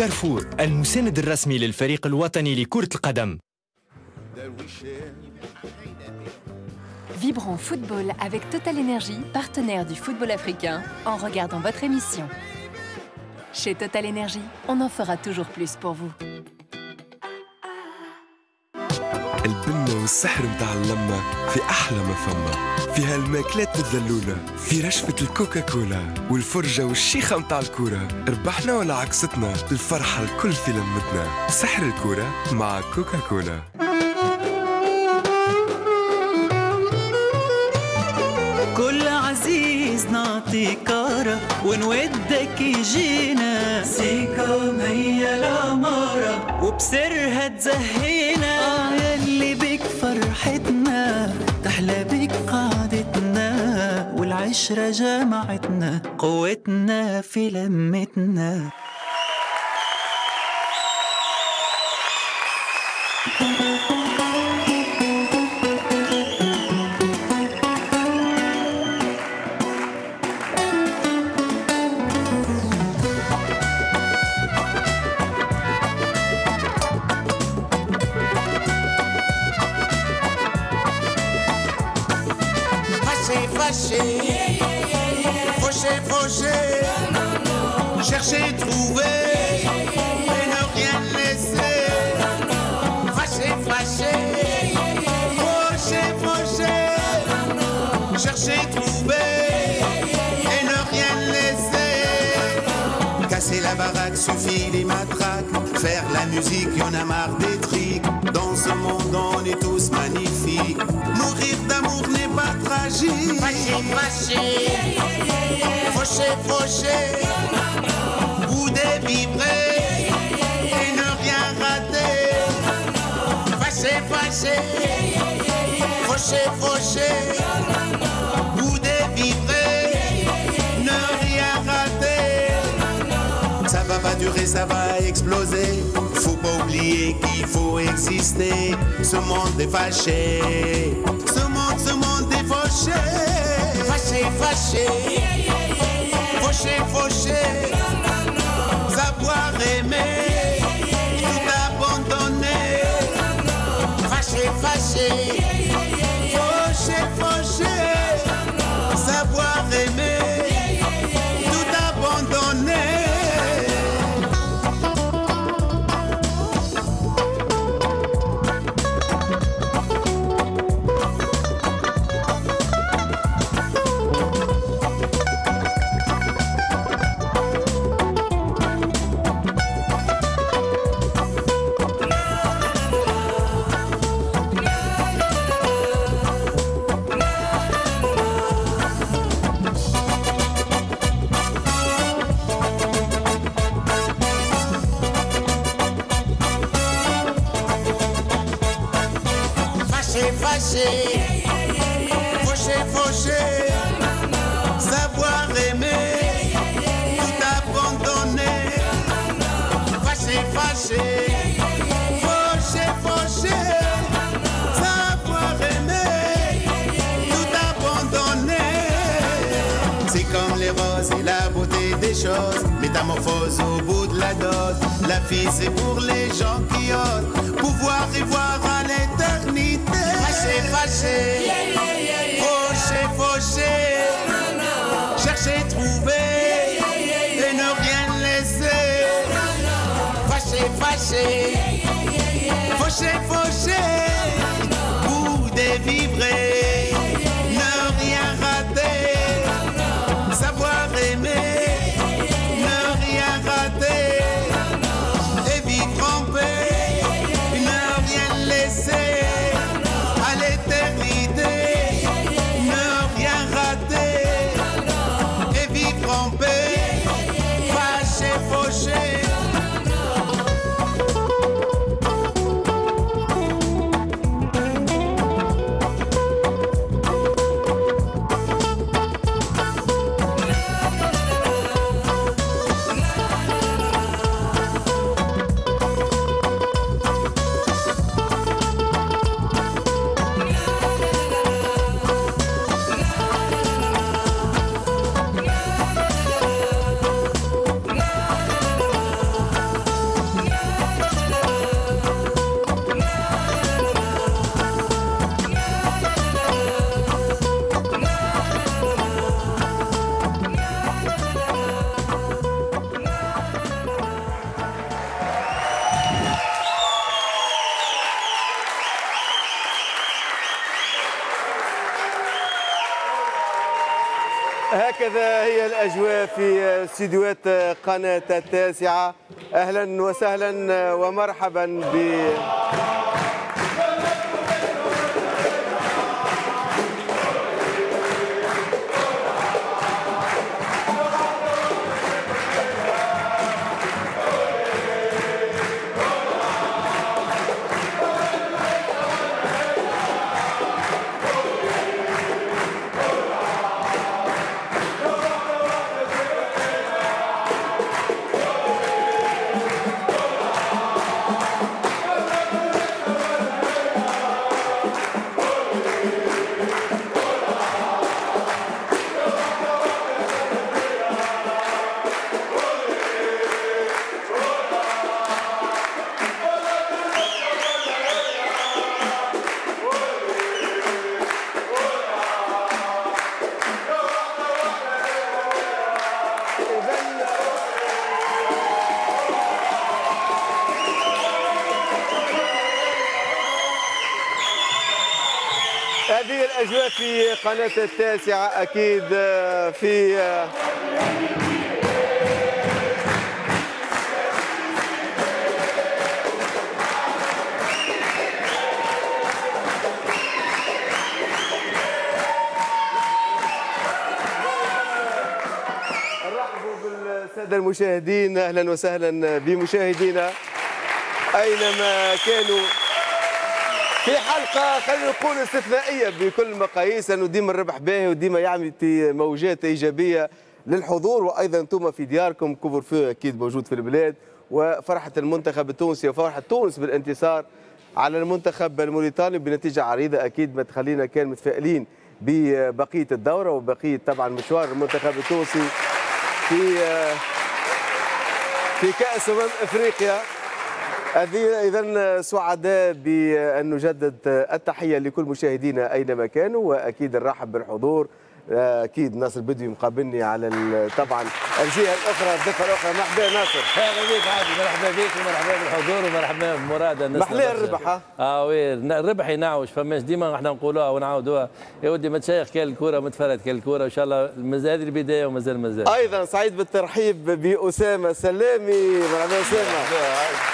كارفور، المساند الرسمي للفريق الوطني لكرة القدم. Vibrons football avec Total Energy, partenaire du football africain, en regardant votre émission. Chez Total Energy, on en fera toujours plus pour vous. البنة والسحر متاع اللمة في أحلى ما فما، في هالماكلات الذلولة، في رشفة الكوكا كولا والفرجة والشيخة متاع الكورة. ربحنا ولا عكستنا؟ الفرحة الكل في لمتنا. سحر الكورة مع كوكا كولا. كل عزيز نعطي كارة ونودك يجينا سيكا مية العمارة وبسرها تزهينا. يلي بك فرحتنا تحلى بك قعدتنا والعشرة جمعتنا قوتنا في لمتنا. Faucher, faucher, chercher, trouver, et ne rien laisser. Fâcher, fâcher, faucher, faucher, chercher, trouver, et ne rien laisser. Casser la baraque suffit les matraques, faire la musique, y'en a marre des triques. Dans ce monde on est tous magnifiques. Mourir d'amour n'est pas tragique. Fâcher, fâcher, faucher, faucher, bouder, vibrer et ne rien rater. Fâcher, fâcher, faucher, faucher, bouder, vibrer, ne rien rater. Ça va pas durer, ça va exploser. Faut pas oublier qu'il faut exister. Ce monde est fâché. Ce monde est fauché. Fâché, fâché. Fauché, fauché. Savoir aimer. Tout abandonner. Fâché, fâché. Fauché, fauché. Savoir aimer. Tout abandonner. Fauché, fauché, savoir aimer, tout abandonner. Fâché, fâché, fauché, fauché, savoir aimer, tout abandonner. C'est comme les roses et la beauté des choses, métamorphose au bout de la dose. La vie c'est pour les gens qui osent pouvoir y voir à l'éternité. Fâché, fâché, fauché, fauché, chercher, trouver et ne rien laisser. Fâché, fâché, fauché, fauché, bouder, vibrer, ne rien rater, savoir aimer, ne rien rater, et vivre en paix, ne rien laisser. À l'éternité, ne rien rater et vivre en paix, fâché, fauché. الأجواء في استديوهات قناة التاسعة. أهلا وسهلا ومرحبا ب هذه الأجواء في قناة التاسعة أكيد في نرحبوا بالسادة المشاهدين. أهلا وسهلا بمشاهدينا أينما كانوا في حلقة خلينا نقول استثنائية بكل المقاييس، لأنه ديما الربح باهي وديما يعمل موجات إيجابية للحضور، وأيضا أنتم في دياركم كوفر فيو أكيد موجود في البلاد، وفرحة المنتخب التونسي وفرحة تونس بالانتصار على المنتخب الموريتاني بنتيجة عريضة أكيد ما تخلينا كان متفائلين ببقية الدورة وبقية طبعا مشوار المنتخب التونسي في كأس أفريقيا. إذا سعداء بأن نجدد التحية لكل مشاهدينا أينما كانوا، وأكيد نرحب بالحضور. أكيد ناصر بدوي مقابلني على طبعا الجهة الأخرى الضفة الأخرى. مرحبا ناصر. مرحبا بك عادي، مرحبا بك ومرحبا بالحضور ومرحبا بمراد الناس. محلى الربح وي الربح ينعوش، فماش ديما احنا نقولوها ونعاودوها يا ودي متشيخ كان الكورة متفرد كان الكورة، إن شاء الله هذه البداية ومازال. أيضا سعيد بالترحيب بأسامة سلامي. مرحبا أسامة.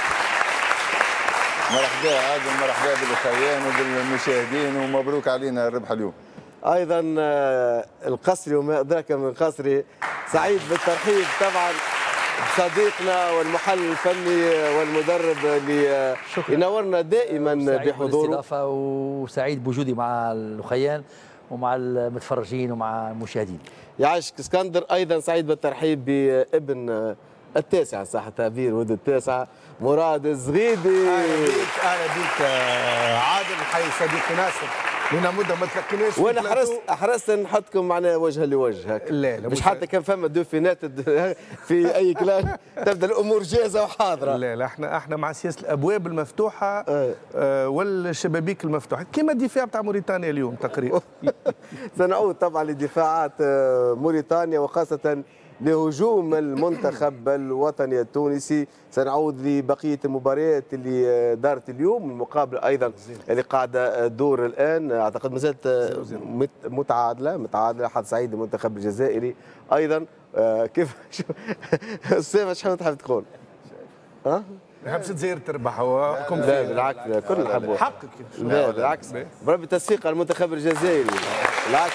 مرحبا عادل، مرحبا بالاخوان وبالمشاهدين ومبروك علينا الربح اليوم. ايضا القصري وما ادراك من قصري. سعيد بالترحيب طبعا صديقنا والمحلل الفني والمدرب اللي ينورنا دائما بحضوره. بالاستضافه وسعيد بوجودي مع الاخوان ومع المتفرجين ومع المشاهدين. يعيشك اسكندر. ايضا سعيد بالترحيب بابن التاسعة صح تعبير ولد التاسعة مراد الزغيدي. اهلا بك عادل، حي صديقي ناصر، لنا مده ما تلقيناش. وانا حرصت نحطكم معنا وجها لوجه. لا مش حتى كان فما دوفينات في اي كلام تبدا الامور جاهزه وحاضره. لا احنا مع سياسه الابواب المفتوحه والشبابيك المفتوحه كما الدفاع بتاع موريتانيا اليوم تقريبا. سنعود طبعا لدفاعات موريتانيا وخاصه لهجوم المنتخب الوطني التونسي. سنعود لبقية المباريات اللي دارت اليوم، المقابلة أيضا اللي قاعدة دور الآن أعتقد مازالت متعادلة. حظ سعيد المنتخب الجزائري أيضا. كيف أسامة شحال تحب تقول؟ ما نحبش الجزائر تربح. لا بالعكس كل نحبوا حقك. لا بالعكس بربي تصفيق على المنتخب الجزائري بالعكس.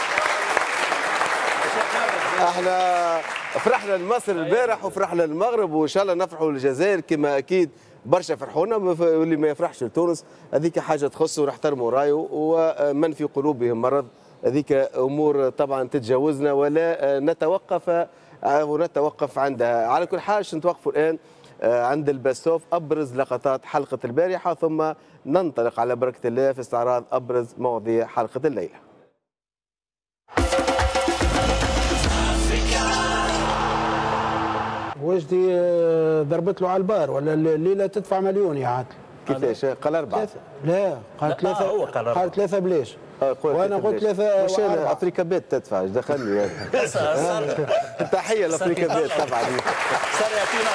احنا فرحنا لمصر البارح وفرحنا للمغرب، وان شاء الله نفرحوا للجزائر كما اكيد برشا فرحونا، واللي ما يفرحش لتونس هذيك حاجه تخصه ونحترموا رايه، ومن في قلوبهم مرض هذيك امور طبعا تتجاوزنا ولا نتوقف عندها. على كل حال نتوقفوا الان عند الباستوف ابرز لقطات حلقه البارحه، ثم ننطلق على بركه الله في استعراض ابرز مواضيع حلقه الليله. وجدي ضربت له على البار ولا الليله تدفع مليون يا عادل. كيفاش؟ قال 4. لا قال 3. قال 3 بلاش. وانا قلت 3 مش انا افريكا بيت تدفع ايش دخلني تحيه لافريكا بيت طبعا صار يعطينا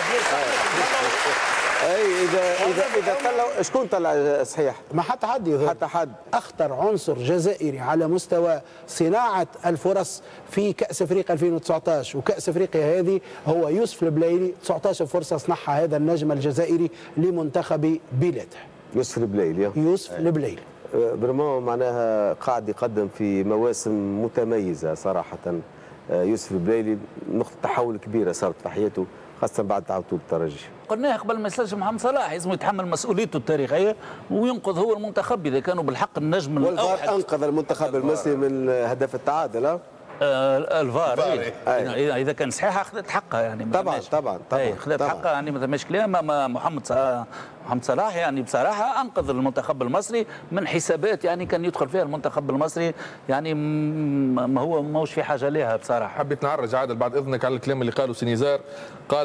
اي اذا طلعوا شكون طلع صحيح؟ ما حتى حد يظهر. حتى حد. اخطر عنصر جزائري على مستوى صناعه الفرص في كاس افريقيا 2019 وكاس افريقيا هذه هو يوسف البلايلي. 19 فرصه صنعها هذا النجم الجزائري لمنتخب بلاده. يوسف البلايلي. يوسف البلايلي برمون معناها قاعد يقدم في مواسم متميزه صراحه. يوسف البلايلي نقطه تحول كبيره صارت في حياته خاصة بعد تعاطوا الترجي. قلناها قبل ما يسالش محمد صلاح لازم يتحمل مسؤوليته التاريخية وينقذ هو المنتخب إذا كانوا بالحق النجم الأوحد. والفار أنقذ المنتخب المصري من هدف التعادل. الفار اذا كان صحيح اخذت حقها يعني طبعا اخذت حقها يعني ما ثماش كلام. محمد صلاح يعني بصراحه انقذ المنتخب المصري من حسابات يعني كان يدخل فيها المنتخب المصري يعني ما هو ماهوش في حاجه لها بصراحه. حبيت نعرج عادل بعد اذنك على الكلام اللي قاله سينيزار. قال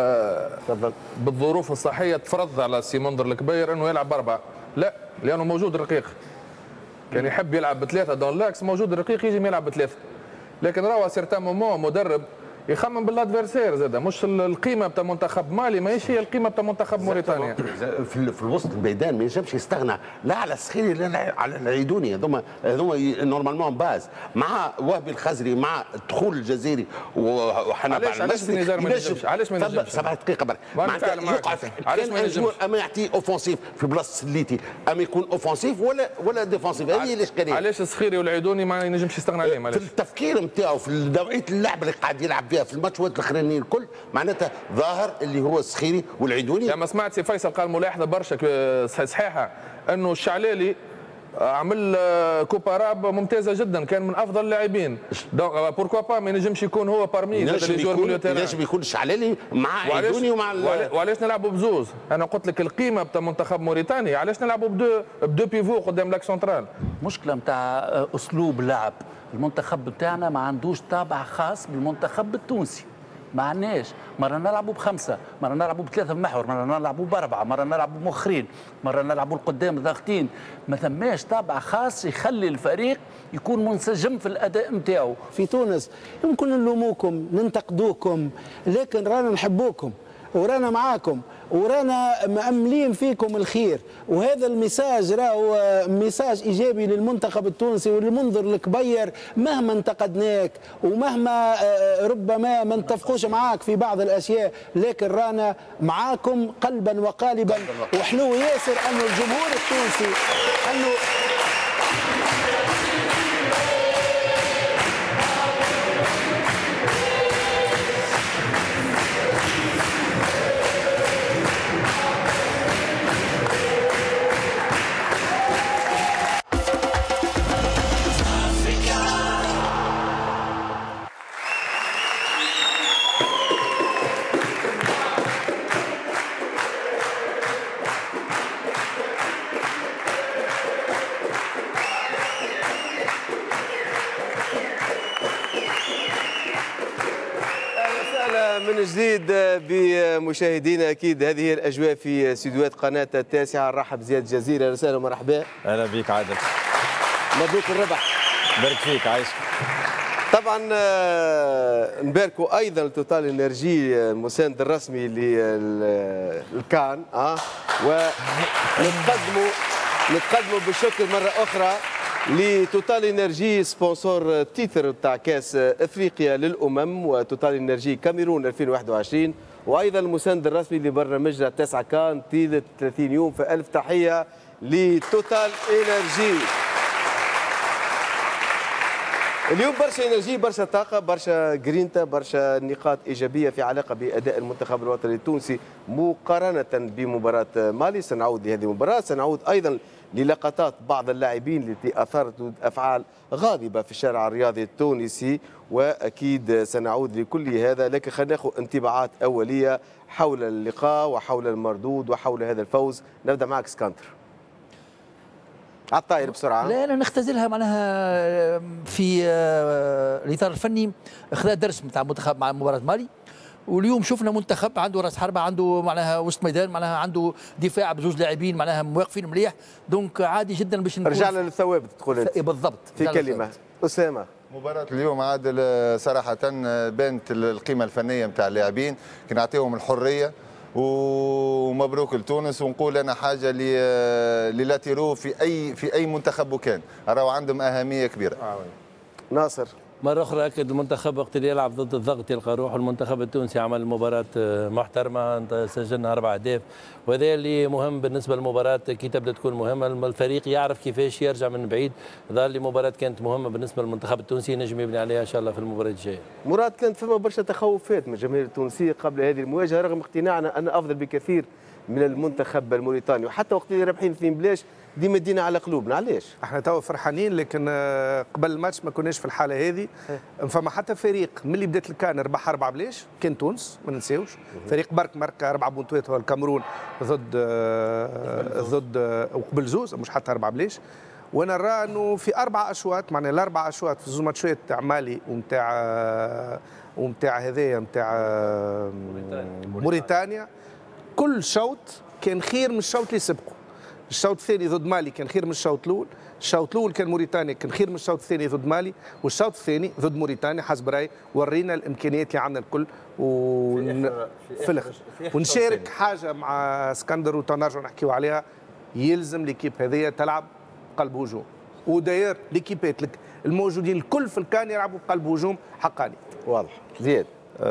بالظروف الصحيه تفرض على سيمندر الكبير انه يلعب ب4. لا لانه موجود الرقيق كان يحب يلعب ب3 دون لاكس موجود الرقيق يجي يلعب ب3 لكن راهو سيرتان مومون مدرب يخمم بالادفيرسير زاد مش القيمه بتاع منتخب مالي ماهيش هي القيمه بتاع منتخب موريتانيا. في الوسط الميدان ما ينجمش يستغنى لا على السخيري لا على العيدوني. هذوما نورمالمون باز مع وهبي الخزري مع الدخول الجزيري وحنا علاش سينيزار ما ينجمش؟ علاش ما ينجمش؟ 7 دقائق برك يوقع علاش ما ينجمش؟ اما يعطي اوفونسيف في بلاصه سليتي اما يكون اوفونسيف ولا ديفونسيف. هذه الاشكاليه. علاش السخيري والعيدوني ما ينجمش يستغنى عليهم؟ في التفكير نتاعو في نوعيه اللعب اللي قاعد يلعب في الماتشات الاخرانيين الكل معناتها ظاهر اللي هو السخيري والعيدوني. لما سمعت سي فيصل قال ملاحظه برشا صحيحه انه الشعلالي عمل كوباراب ممتازه جدا كان من افضل اللاعبين. دونك بوركوا با ما ينجمش يكون هو بارمي ينجم يكون الشعلالي مع عيدوني ومع وعلاش نلعبوا بزوز؟ انا قلت لك القيمه بتاع منتخب موريتانيا علاش نلعبوا بدو بيفو قدام لاك سنترال. مشكله نتاع اسلوب لعب المنتخب بتاعنا ما عندوش طابع خاص بالمنتخب التونسي. ما عندناش مره نلعبوا ب5 مره نلعبوا ب3 محور مره نلعبوا ب4 مره نلعبوا مؤخرين مره نلعبوا القدام ضاغطين. ما ثماش طابع خاص يخلي الفريق يكون منسجم في الاداء نتاعو. في تونس يمكن نلوموكم ننتقدوكم لكن رانا نحبوكم ورانا معاكم ورانا مأملين فيكم الخير وهذا المساج راهو مساج إيجابي للمنتخب التونسي وللمنظر الكبير مهما انتقدناك ومهما ربما ما نتفقوش معاك في بعض الأشياء لكن رانا معاكم قلبا وقالبا. وحلو ياسر أنه الجمهور التونسي أنه من جديد بمشاهدينا اكيد هذه هي الاجواء في استديوهات قناه التاسعه. نرحب زياد جزيره. رساله ومرحبا. اهلا بك عادل. مبروك الربح. بارك فيك عايشك. طبعا نباركوا ايضا توتال انرجي المساند الرسمي للكان ونقدموا بالشكر مره اخرى لتوتال انرجي سبونسور تيتر بتاع كاس افريقيا للامم وتوتال انرجي كاميرون 2021 وايضا المساند الرسمي لبرنامجنا 9 كان طيله 30 يوم. فالف تحيه لتوتال انرجي. اليوم برشا انرجي برشا طاقه برشا جرينتا برشا نقاط ايجابيه في علاقه باداء المنتخب الوطني التونسي مقارنه بمباراه مالي. سنعود لهذه المباراه سنعود ايضا للقطات بعض اللاعبين التي اثارت افعال غاضبه في الشارع الرياضي التونسي واكيد سنعود لكل هذا لكن خلينا ناخذ انطباعات اوليه حول اللقاء وحول المردود وحول هذا الفوز. نبدا معك اسكندر على الطاير بسرعه. لا انا نختزلها معناها في الاطار الفني خذا درس نتاع المنتخب مع مباراه مالي واليوم شفنا منتخب عنده راس حربه، عنده معناها وسط ميدان، معناها عنده دفاع بزوج لاعبين معناها واقفين مليح. دونك عادي جدا باش نكون رجعنا للثوابت تقول انت. بالضبط في كلمه اسامه. مباراة اليوم عادل صراحة بانت القيمة الفنية نتاع اللاعبين، كي نعطيهم الحرية، ومبروك لتونس. ونقول انا حاجة للاتيرو في اي منتخب وكان راهو عندهم أهمية كبيرة. ناصر. مرة أخرى أكد المنتخب وقت اللي يلعب ضد الضغط يلقى روحه. المنتخب التونسي عمل مباراة محترمة، سجلنا 4 أهداف، وهذا اللي مهم بالنسبة للمباراة كي تبدأ تكون مهمة. الفريق يعرف كيفاش يرجع من بعيد. ظل لي مباراة كانت مهمة بالنسبة للمنتخب التونسي، نجم يبني عليها إن شاء الله في المباراة الجاية. مراد، كانت فما برشا تخوفات من الجماهير التونسية قبل هذه المواجهة رغم اقتناعنا أن أفضل بكثير من المنتخب الموريتاني، وحتى وقت اللي رابحين 2-0 ديما دينا على قلوبنا. علاش؟ احنا توا فرحانين، لكن قبل الماتش ما كناش في الحاله هذه. فما حتى فريق من اللي بدات الكان ربح 4-0 كان تونس، ما ننساوش. فريق برك ماركا 4 بونتوات هو الكاميرون ضد وقبل زوز، مش حتى 4-0. وانا نرى انه في 4 اشواط، معناها الاربع اشواط في زوج ماتشات تاع مالي ومتاع هذايا متاع موريتانيا، كل شوط كان خير من الشوط اللي سبقه. الشوط الثاني ضد مالي كان خير من الشوط الاول، الشوط الاول كان موريتانيا كان خير من الشوط الثاني ضد مالي، والشوط الثاني ضد موريتانيا حسب رايي ورينا الامكانيات اللي عندنا الكل. في الاخر ونشارك حاجه مع اسكندر وتنرجعوا نحكيو عليها، يلزم ليكيب هذه تلعب قلب هجوم، وداير ليكيبات الموجودين الكل في الكان يلعبوا بقلب هجوم حقاني. واضح. زياد.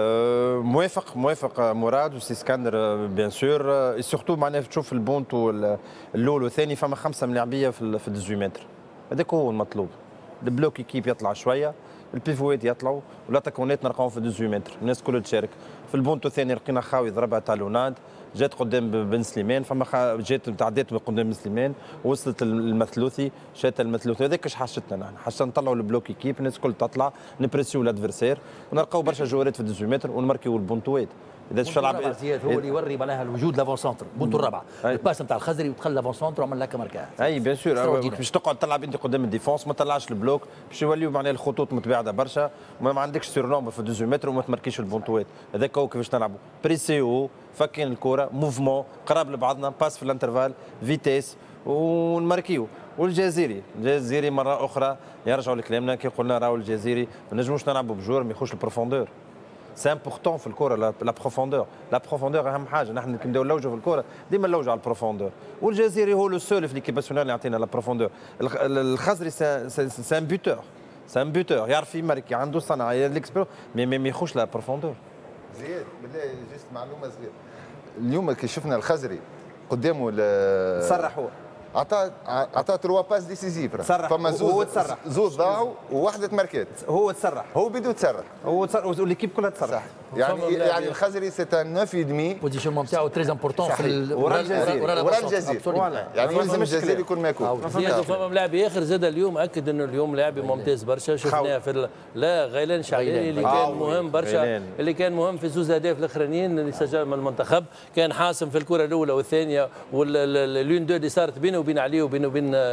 موافق مراد وسي اسكندر بيان سور. سورتو معناها تشوف البونتو الاول والثاني فما 5 ملاعبيه في 18 متر، هذاك هو المطلوب. البلوك كيب يطلع شويه، البيفوات يطلعوا، والاتاكونات نلقاهم في 18 متر، الناس كلها تشارك. في البونتو الثاني لقينا خاوي ضربها تالوناد، جات قدام بن سليمان، فما جات تعديت قدام بن سليمان وصلت المثلوثي، شات المثلوثي. هذاك اش حاجتنا نحن، حاجتنا نطلعوا البلوك كيب، الناس الكل تطلع، نبريسيو الادفيرسير، ونلقاو برشا جوارات في 18 متر ونماركيو البونتوات. اذا باش تلعب هو اللي يوري معناها الوجود لافون سونتر، بونتو الرابعه، الباس نتاع الخزري ودخل لافون سونتر وعمل لك ماركه. اي بيان سور، باش تقعد تلعب انت قدام الديفونس، ما تطلعش البلوك، باش يوليو معناها الخطوط متباعده برشا، وما عندكش سير نومبر في 18 متر وما تماركيش البونتوات. هذاك هو كيفاش نلعبوا، بريسيو، فكين الكره، موفمون، قراب لبعضنا، باس في الانترفال، فيتيس ونماركيو. والجزيري مره اخرى يرجعوا لكلامنا كي قلنا راهو الجزيري ما نجموش نلعبوا بجور ما يخش البروفوندور. سي امبورتون في الكره لا بروفوندور اهم حاجه. نحن كي نبداو نلوجوا في الكره ديما نلوجوا على البروفوندور، والجزيري هو لو سول في ليكيب ناسيونال اللي يعطينا لا بروفوندور. الخزري سي ان بوتور يعرف يماركي، عنده صنعه ليكسبيريون ما يخش لا بروفوندور. زياد بالله جست معلومه صغيره، اليوم كي شفنا الخزري قدامه صرح هو عطى 3 باس ديسيزيف، فما زوز ضاعوا وواحده تماركات، هو تسرح، هو بده يتسرح، والليكيب كلها تسرح. يعني الخزري سي ان 9.5 بوزيشن نتاعو تريز امبورتون في ورا الجزيري، يعني يلزم الجزيري يكون ماكول. فما لاعب اخر زاد اليوم اكد انه اليوم لاعب ممتاز برشا، شفناه في لا غيلان شعلاني اللي كان مهم برشا، اللي كان مهم في زوز اهداف الاخرانيين اللي سجل من المنتخب، كان حاسم في الكره الاولى والثانيه، واللون دو اللي صارت بينه وبين علي وبين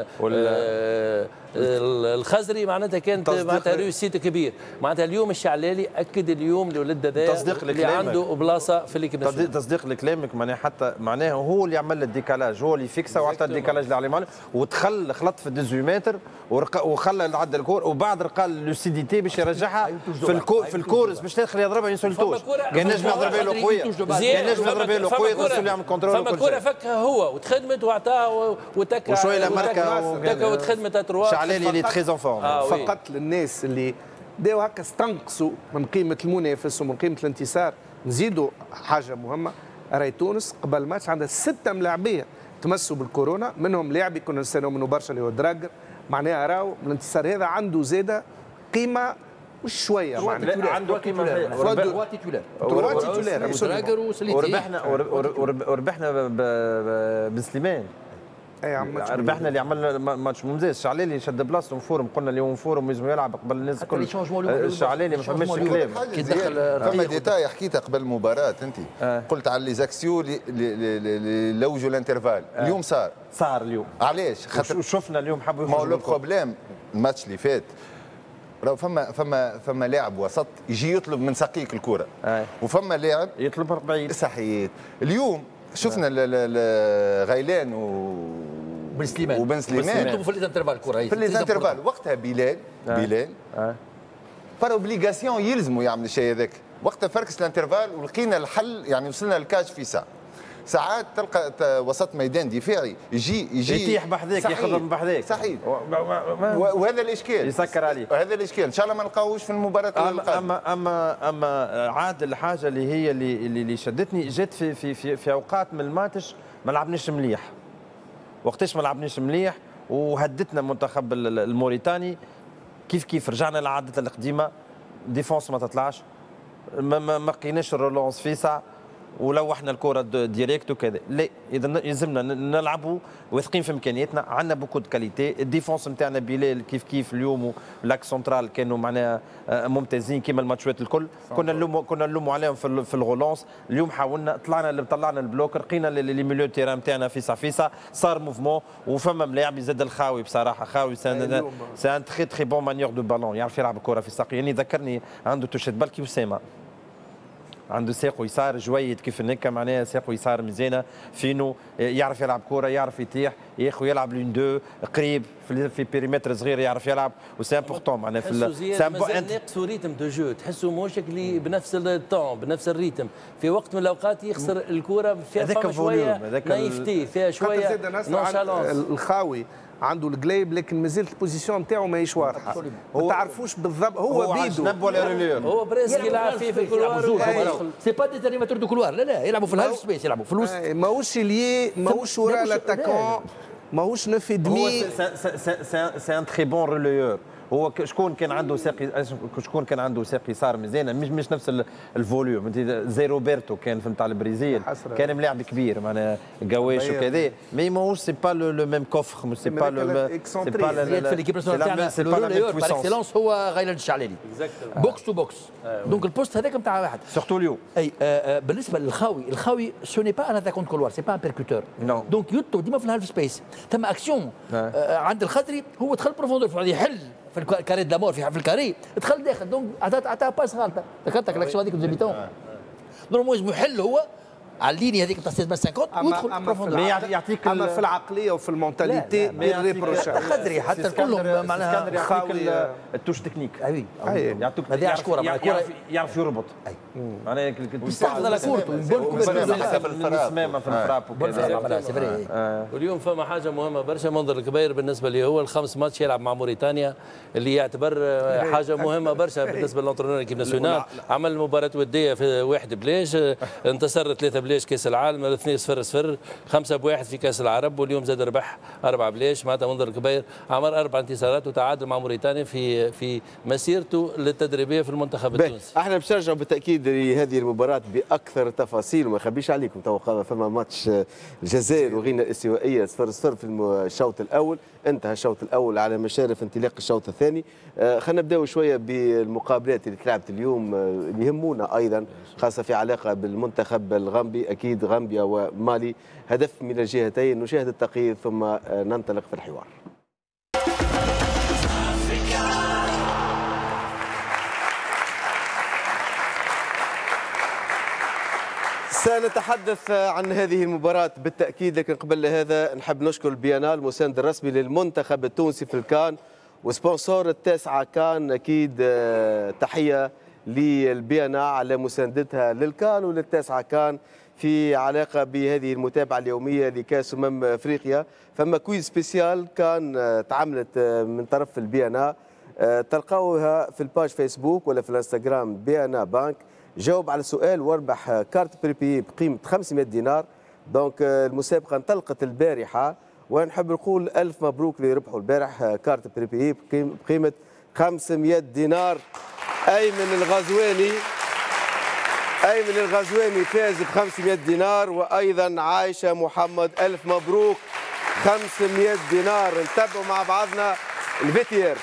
الخزري معناتها كانت معناتها ريوسيت كبير. معناتها اليوم الشعلالي اكد اليوم لولد ذا اللي عنده بلاصه في ليكيب ناسيونال. تصديق لكلامك، معناها حتى معناها هو اللي عمل الديكالاج، هو اللي فيكسا وعطى الديكالاج اللي عليه مال، ودخل خلط في 18 متر وخلى عدى الكور، وبعد رقى لوسيديتي باش يرجعها في الكورس باش تدخل يضربها ينسولتوش. كان نجم يضربها له قويه، كان نجم يضربها له قويه تنسول يعمل كونترول. فما كره فكها هو وتخدمت وعطاها وتكا وشويه لا ماركه وتخدمت اتروا شعلاني اللي تري اون فورم. فقط للناس اللي داو هكا استنقصوا من قيمه المنافس ومن قيمه الانتصار، نزيدوا حاجه مهمه. راهي تونس قبل الماتش عندها 6 ملاعبيه تمسوا بالكورونا، منهم لاعب كنا نستناو منه برشا اللي هو دراجر. معناها راهو الانتصار هذا عنده زاده قيمه مش شويه، معناها عنده قيمه. دراجر وربحنا بسليمان. ربحنا اللي عمل ماتش ممتاز. الشعلالي شد بلاصته فورم، قلنا اليوم فورم لازم يلعب قبل الناس الكل. الشعلالي ما فماش كلام. فما ديتاي حكيتها قبل المباراه انت، قلت على لي زاكسيو اللي لوجوا الانترفال، اليوم صار اليوم. علاش؟ خاطر شفنا اليوم حبوا يخرجوا. ما هو البروبليم الماتش اللي فات راهو فما لاعب وسط يجي يطلب من ساقيك الكره وفما لاعب يطلب 40 صحيح. اليوم شفنا غيلان بن سليمان يطلبوا في الانترفال الكره في الانترفال وقتها بلال بار اوبليغاسيون يلزموا يعمل الشيء هذاك وقتها فركس الانترفال ولقينا الحل يعني وصلنا للكاج في ساعه. ساعات تلقى وسط ميدان دفاعي يجي يطيح بحذاك يخدم بحذاك صحيح وهذا الاشكال يسكر عليه وهذا الاشكال ان شاء الله ما نلقاوش في المباراه القادمه. اما عاد الحاجه اللي هي اللي شدتني جات في اوقات من الماتش ما لعبناش مليح. وقتاش ما لعبناش مليح وهدتنا المنتخب الموريتاني كيف رجعنا لعادتنا القديمه ديفونس ما تطلعش ما لقيناش الرولونس في ساعه ولوحنا الكره ديريكت وكذا. لا اذا يلزمنا نلعبوا واثقين في امكانياتنا. عندنا بوكو دو كاليتي. الديفونس نتاعنا بلال كيف اليوم لاك سنترال كانوا معناها ممتازين كيما الماتشات الكل. كنا نلوموا عليهم في الغولونس. اليوم حاولنا طلعنا البلوك لقينا لي ميليو تيران نتاعنا فيسا صار موفمون وفما ملاعب زاد الخاوي بصراحه. خاوي سي ان تري بون مانيور دو بالون يعرف يلعب الكره في الساق. يعني ذكرني عنده توشيت بال كي وسامه عنده ساقه يسار جويد كيف هكا معناها ساقه يسار مزيانه فينو يعرف يلعب كوره يعرف يطيح ياخذ يلعب لون دو قريب في بيريمتر صغير يعرف يلعب وسي امبورطون معناها في مازال ناقصو ريتم دو جو. تحسوا موشك اللي بنفس الطون بنفس الريتم في وقت من الاوقات يخسر الكوره فيها شويه نايفتي فيها شويه نونشالونس. الخاوي عنده القليب لكن مازالت البوزيسيون نتاعو ماهيش واضحه. ما تعرفوش بالضبط هو بيدو هو بريسك يلعب فيه في الكولوار. سي با ديتيرميناتور دو كولوار. لا يلعبوا في الهاف سبيس يلعبوا في الوسط. ماهوش ليي ماهوش وراء الاتاكون ماهوش نفي دمي. سي ان تري بون ريليور. هو شكون كان عنده ساق يسار مزيانه مش نفس الفوليوم. انت زي روبرتو كان في نتاع البرازيل كان ملاعب كبير معناها قواش وكذا مي ماهوش سي با لو ميم كوفر مش سي با في ليكيب ناسيونال تاعنا بار اكسيلونس هو غيلان الشعلاني بوكس تو بوكس. دونك البوست هذاك نتاع واحد سورتو اليوم. اي بالنسبه للخاوي سو ني با ان اتاكون كولوار سي با ان بيركوتور. دونك يطو ديما في الهاف سبيس تم اكسيون عند الخضري هو دخل بروفوندور في يحل في الكاري دامور في الكاري دخل داخل. دونك عطاها باس غلطه. ذكرتك الاكسيون هذيك ديميتون نورمالمون يحل هو على الليني هذيك تاع 50 ويدخل يعطيك اما في العقليه وفي المونتاليتي بالريبروشا خضري حتى كلهم معناها خاوي التوش تكنيك. اي يعطوك هذه عشكوره يعرف يربط معناها يستحفظ على كورته حسب السمامه في الفراب وكذا. واليوم فما حاجه مهمه برشا منظر الكبير بالنسبه لي هو الخمس ماتش يلعب مع موريتانيا اللي يعتبر حاجه مهمه برشا بالنسبه للونترونور ليكيب ناسيونال. عمل مباراه وديه في 1 بلاش انتصر 3 بلاش كاس العالم 2-0 5-1 في كاس العرب واليوم زاد ربح 4 بلاش. معناتها منظر الكبير عمل 4 انتصارات وتعادل مع موريتانيا في مسيرته التدريبيه في المنتخب التونسي. احنا باش نرجعوا بالتاكيد لهذه المباراه باكثر تفاصيل وما نخبيش عليكم تو فما ماتش الجزائر وغينا الاستوائيه 0-0 في الشوط الاول. انتهى الشوط الاول على مشارف انطلاق الشوط الثاني. خلينا نبداو شويه بالمقابلات اللي تلعبت اليوم اللي يهمونا ايضا خاصه في علاقه بالمنتخب الغامبي. اكيد غامبيا ومالي هدف من الجهتين. نشاهد التقرير ثم ننطلق في الحوار. سنتحدث عن هذه المباراة بالتأكيد لكن قبل هذا نحب نشكر البيانال المساند الرسمي للمنتخب التونسي في الكان وسبونسور التاسعة كان. أكيد تحية للبيانا على مساندتها للكان وللتاسعة كان في علاقة بهذه المتابعة اليومية لكأس أفريقيا. فما كويز سبيسيال كان تعملت من طرف البيانا تلقاوها في الباج فيسبوك ولا في الانستغرام بيانا بانك. جاوب على السؤال واربح كارت بريبي بقيمة 500 دينار. دونك المسابقة انطلقت البارحة ونحب نقول ألف مبروك اللي ربحوا البارح كارت بريبي بقيمة 500 دينار. أيمن الغزواني فاز ب 500 دينار وأيضا عايشة محمد ألف مبروك 500 دينار. نتابعوا مع بعضنا الفيتير.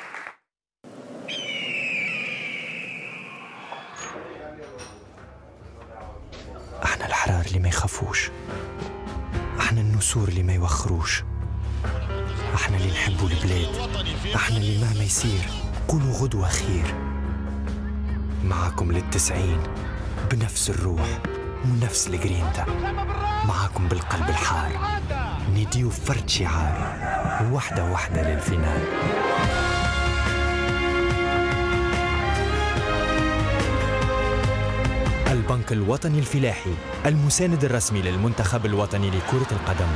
احنا الحرار اللي ما يخافوش، احنا النسور اللي ما يوخروش، احنا اللي نحبوا البلاد، احنا اللي مهما يصير قولوا غدوة خير. معاكم للتسعين بنفس الروح ونفس الجرينتا، معاكم بالقلب الحار، نديو فرد شعار وحدة واحدة للفينال. البنك الوطني الفلاحي، المساند الرسمي للمنتخب الوطني لكرة القدم.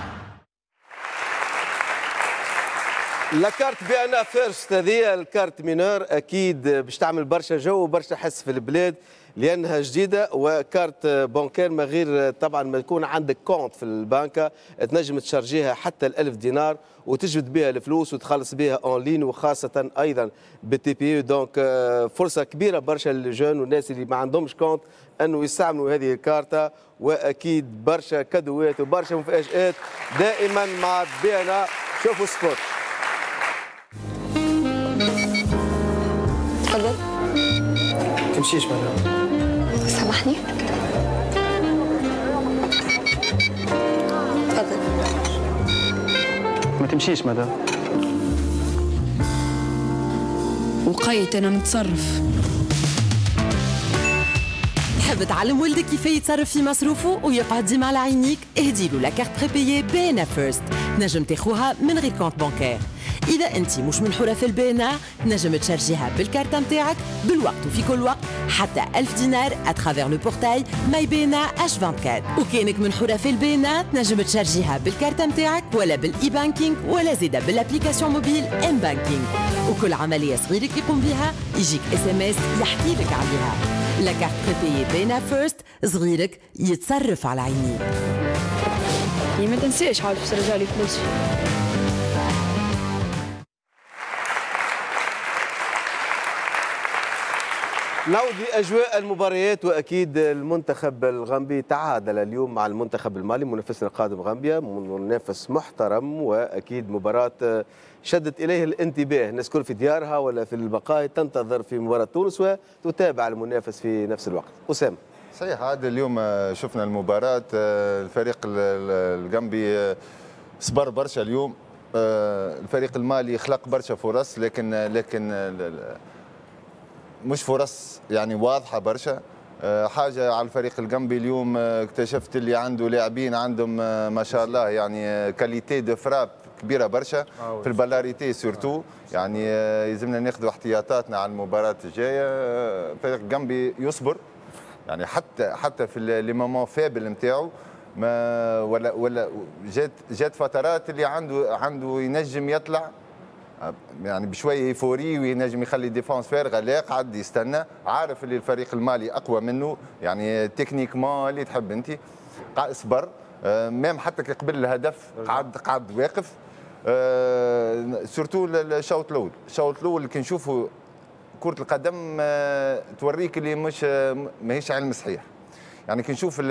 لا كارت بي انا فيرست، هذه الكارت مينور اكيد باش تعمل برشا جو وبرشا حس في البلاد لانها جديده، وكارت بانكير ما غير طبعا ما يكون عندك كونت في البنكه تنجم تشارجيها حتى ال1000 دينار وتجبد بها الفلوس وتخلص بها اون لين، وخاصه ايضا بالتي بي يو. دونك فرصه كبيره برشا للجون والناس اللي ما عندهمش كونت انه يستعملوا هذه الكارته، واكيد برشا كادوات وبرشا مفاجات دائما مع بي انا. شوفوا سبوت. تفضل. تمشيش مدام. سامحني. تفضل. ما تمشيش مدام. وقيت انا نتصرف. تحب تعلم ولدك كيف يتصرف في مصروفه ويقعد ديما على عينيك؟ اهديله لا كارت بريبيي بي ان ا فيرست، تنجم تاخوها من غير كونت بانكير. إذا أنت مش من حرف البي ان ا تنجم تشارجيها بالكارت نتاعك بالوقت وفي كل وقت حتى 1000 دينار اترافير لو بورتاي ماي بي ان ا اش 24. وكانك من حرف البي ان ا تنجم تشارجيها بالكارت نتاعك ولا بالاي بانكينغ ولا زيدا بالابليكاسيون موبيل ام بانكينغ، وكل عملية صغيرة يقوم بها يجيك اس ام اس يحكي لك عليها. لا كارت بريبيي بي ان ا فيرست، صغيرك يتصرف على عينيك. ما تنساش عاد ترجع لي فلوسي. نعود لأجواء المباريات، وأكيد المنتخب الغامبي تعادل اليوم مع المنتخب المالي منافسنا القادم غامبيا، منافس محترم، وأكيد مباراة شدت إليه الانتباه. الناس كل في ديارها ولا في المقاهي تنتظر في مباراة تونس وتتابع المنافس في نفس الوقت. أسامة. صحيح، عاد اليوم شفنا المباراة، الفريق الغامبي صبر برشا اليوم، الفريق المالي خلق برشا فرص، لكن مش فرص يعني واضحه برشا. حاجه على الفريق الغامبي اليوم اكتشفت اللي عنده لاعبين عندهم ما شاء الله يعني كاليتي دو فراب كبيره برشا في البلاريتي سورتو، يعني يلزمنا ناخذوا احتياطاتنا على المباراه الجايه. الفريق الغامبي يصبر يعني حتى في لي مومون فابل نتاعو، ما ولا جات فترات اللي عنده ينجم يطلع يعني بشويه ايفوري وينجم يخلي ديفونس فارغه، لا قعد يستنى، عارف اللي الفريق المالي اقوى منه يعني تكنيكمون اللي تحب انت، قاعد صبر ميم حتى كي قبل الهدف قعد واقف. سورتو الشوط الاول كي نشوفوا كرة القدم توريك اللي مش ماهيش علم صحيح، يعني كي نشوف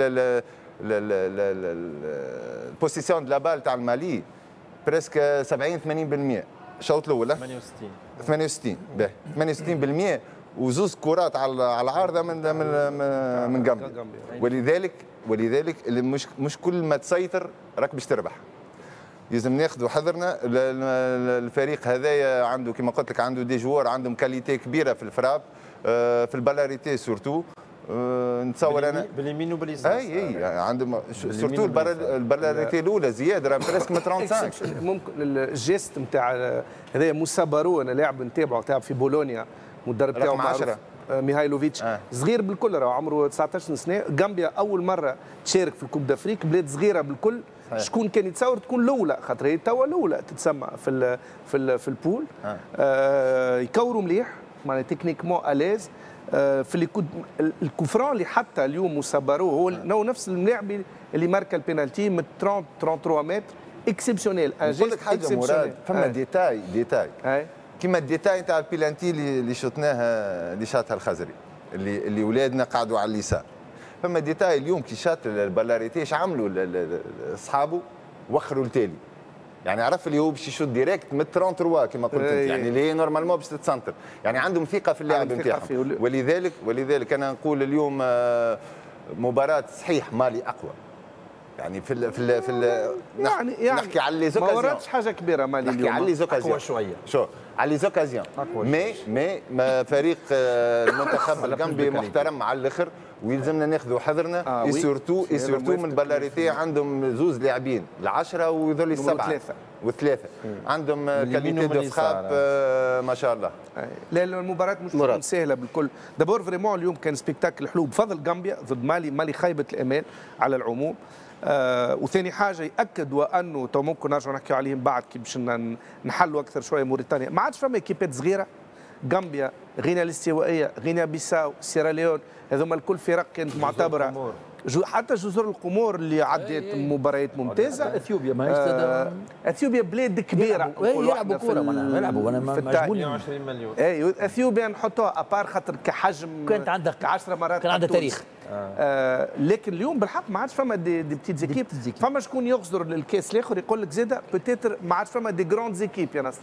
البوزيسيون دو لا بال تاع المالي بريسك 70-80%. الشوط الاول 68 باهي 68%، وزوز كرات على العارضه من غامبيا. ولذلك اللي مش كل ما تسيطر راك باش تربح، لازم ناخذوا حذرنا. الفريق هذايا عنده كما قلت لك عنده دي جوار عندهم كاليتي كبيره في الفراب، في البلاريتي سورتو. نتصور انا باليمين وباليسار اي عندهم سورتو البلاريتي الاولى زياد راه بريسك 35. ممكن الجيست نتاع هذايا موسى بارو، انا لاعب نتابعه تلعب في بولونيا، مدرب تاعو معروف ميهايلوفيتش، صغير بالكل راه عمره 19 سنه. غامبيا اول مره تشارك في الكوب دافريك، بلاد صغيره بالكل. شكون كان يتصور تكون الاولى، خاطر هي توا الاولى تتسمى في البول. يكوروا مليح معناها تكنيكمون اليز في الكوفران اللي حتى اليوم موسى بارو هو نفس اللاعب اللي ماركا البينالتي من 33 متر اكسبسيونيل. نقول لك حاجه مراد، فما ديتاي كيما الديتاي تاع البيلانتي اللي شطناها اللي شاتها الخزري اللي ولادنا قعدوا على اليسار. فما ديتاي اليوم كي شات البلاريتي اش عملوا اصحابه؟ وخروا التالي، يعني عرف اللي هو باش يشوط ديريكت من 33 كما قلت انت، يعني اللي هي نورمالمون باش تتسنتر، يعني عندهم ثقه في اللاعب نتاعهم. ولذلك انا نقول اليوم مباراه صحيح مالي اقوى، يعني يعني نحكي على لي زوكازيون. ما وردش حاجه كبيره مالي اليوم. نحكي على لي زوكازيون شويه. شو على لي زوكازيون مي فريق المنتخب الجامبي محترم على الاخر ويلزمنا ناخذوا حذرنا اي سورتو من بلاريتي عندهم زوز لاعبين العشره وذول السبعه وثلاثه عندهم كاليتي دو فراب ما شاء الله. لا المباراه مش سهله بالكل. دابور فريمون اليوم كان سبيكتاكل حلو بفضل غامبيا ضد مالي خيبه الامال على العموم. وثاني حاجه ياكد وانه تو ممكن نرجعوا نحكيو عليهم بعد كي باش نحلوا اكثر شويه موريتانيا. ما عادش فما ايكيبات صغيره. غامبيا، غينيا الاستوائيه، غينيا بيساو، سيراليون، هذوما الكل فرق كانت معتبره حتى جزر القمور اللي عدت مباريات ممتازه. اثيوبيا ما اثيوبيا بلاد كبيره يلعبوا كوره يلعبوا انا معجبوني 120 مليون. اي اثيوبيا نحطوها ابار خاطر كحجم كانت عندك 10 مرات كان عندها تاريخ. لكن اليوم بالحق ما عادش فما دي بتيت زيكيب. فما شكون يغزر للكاس الاخر يقول لك زاده بوتيتر ما عادش فما دي جراند زيكيب يا نصر.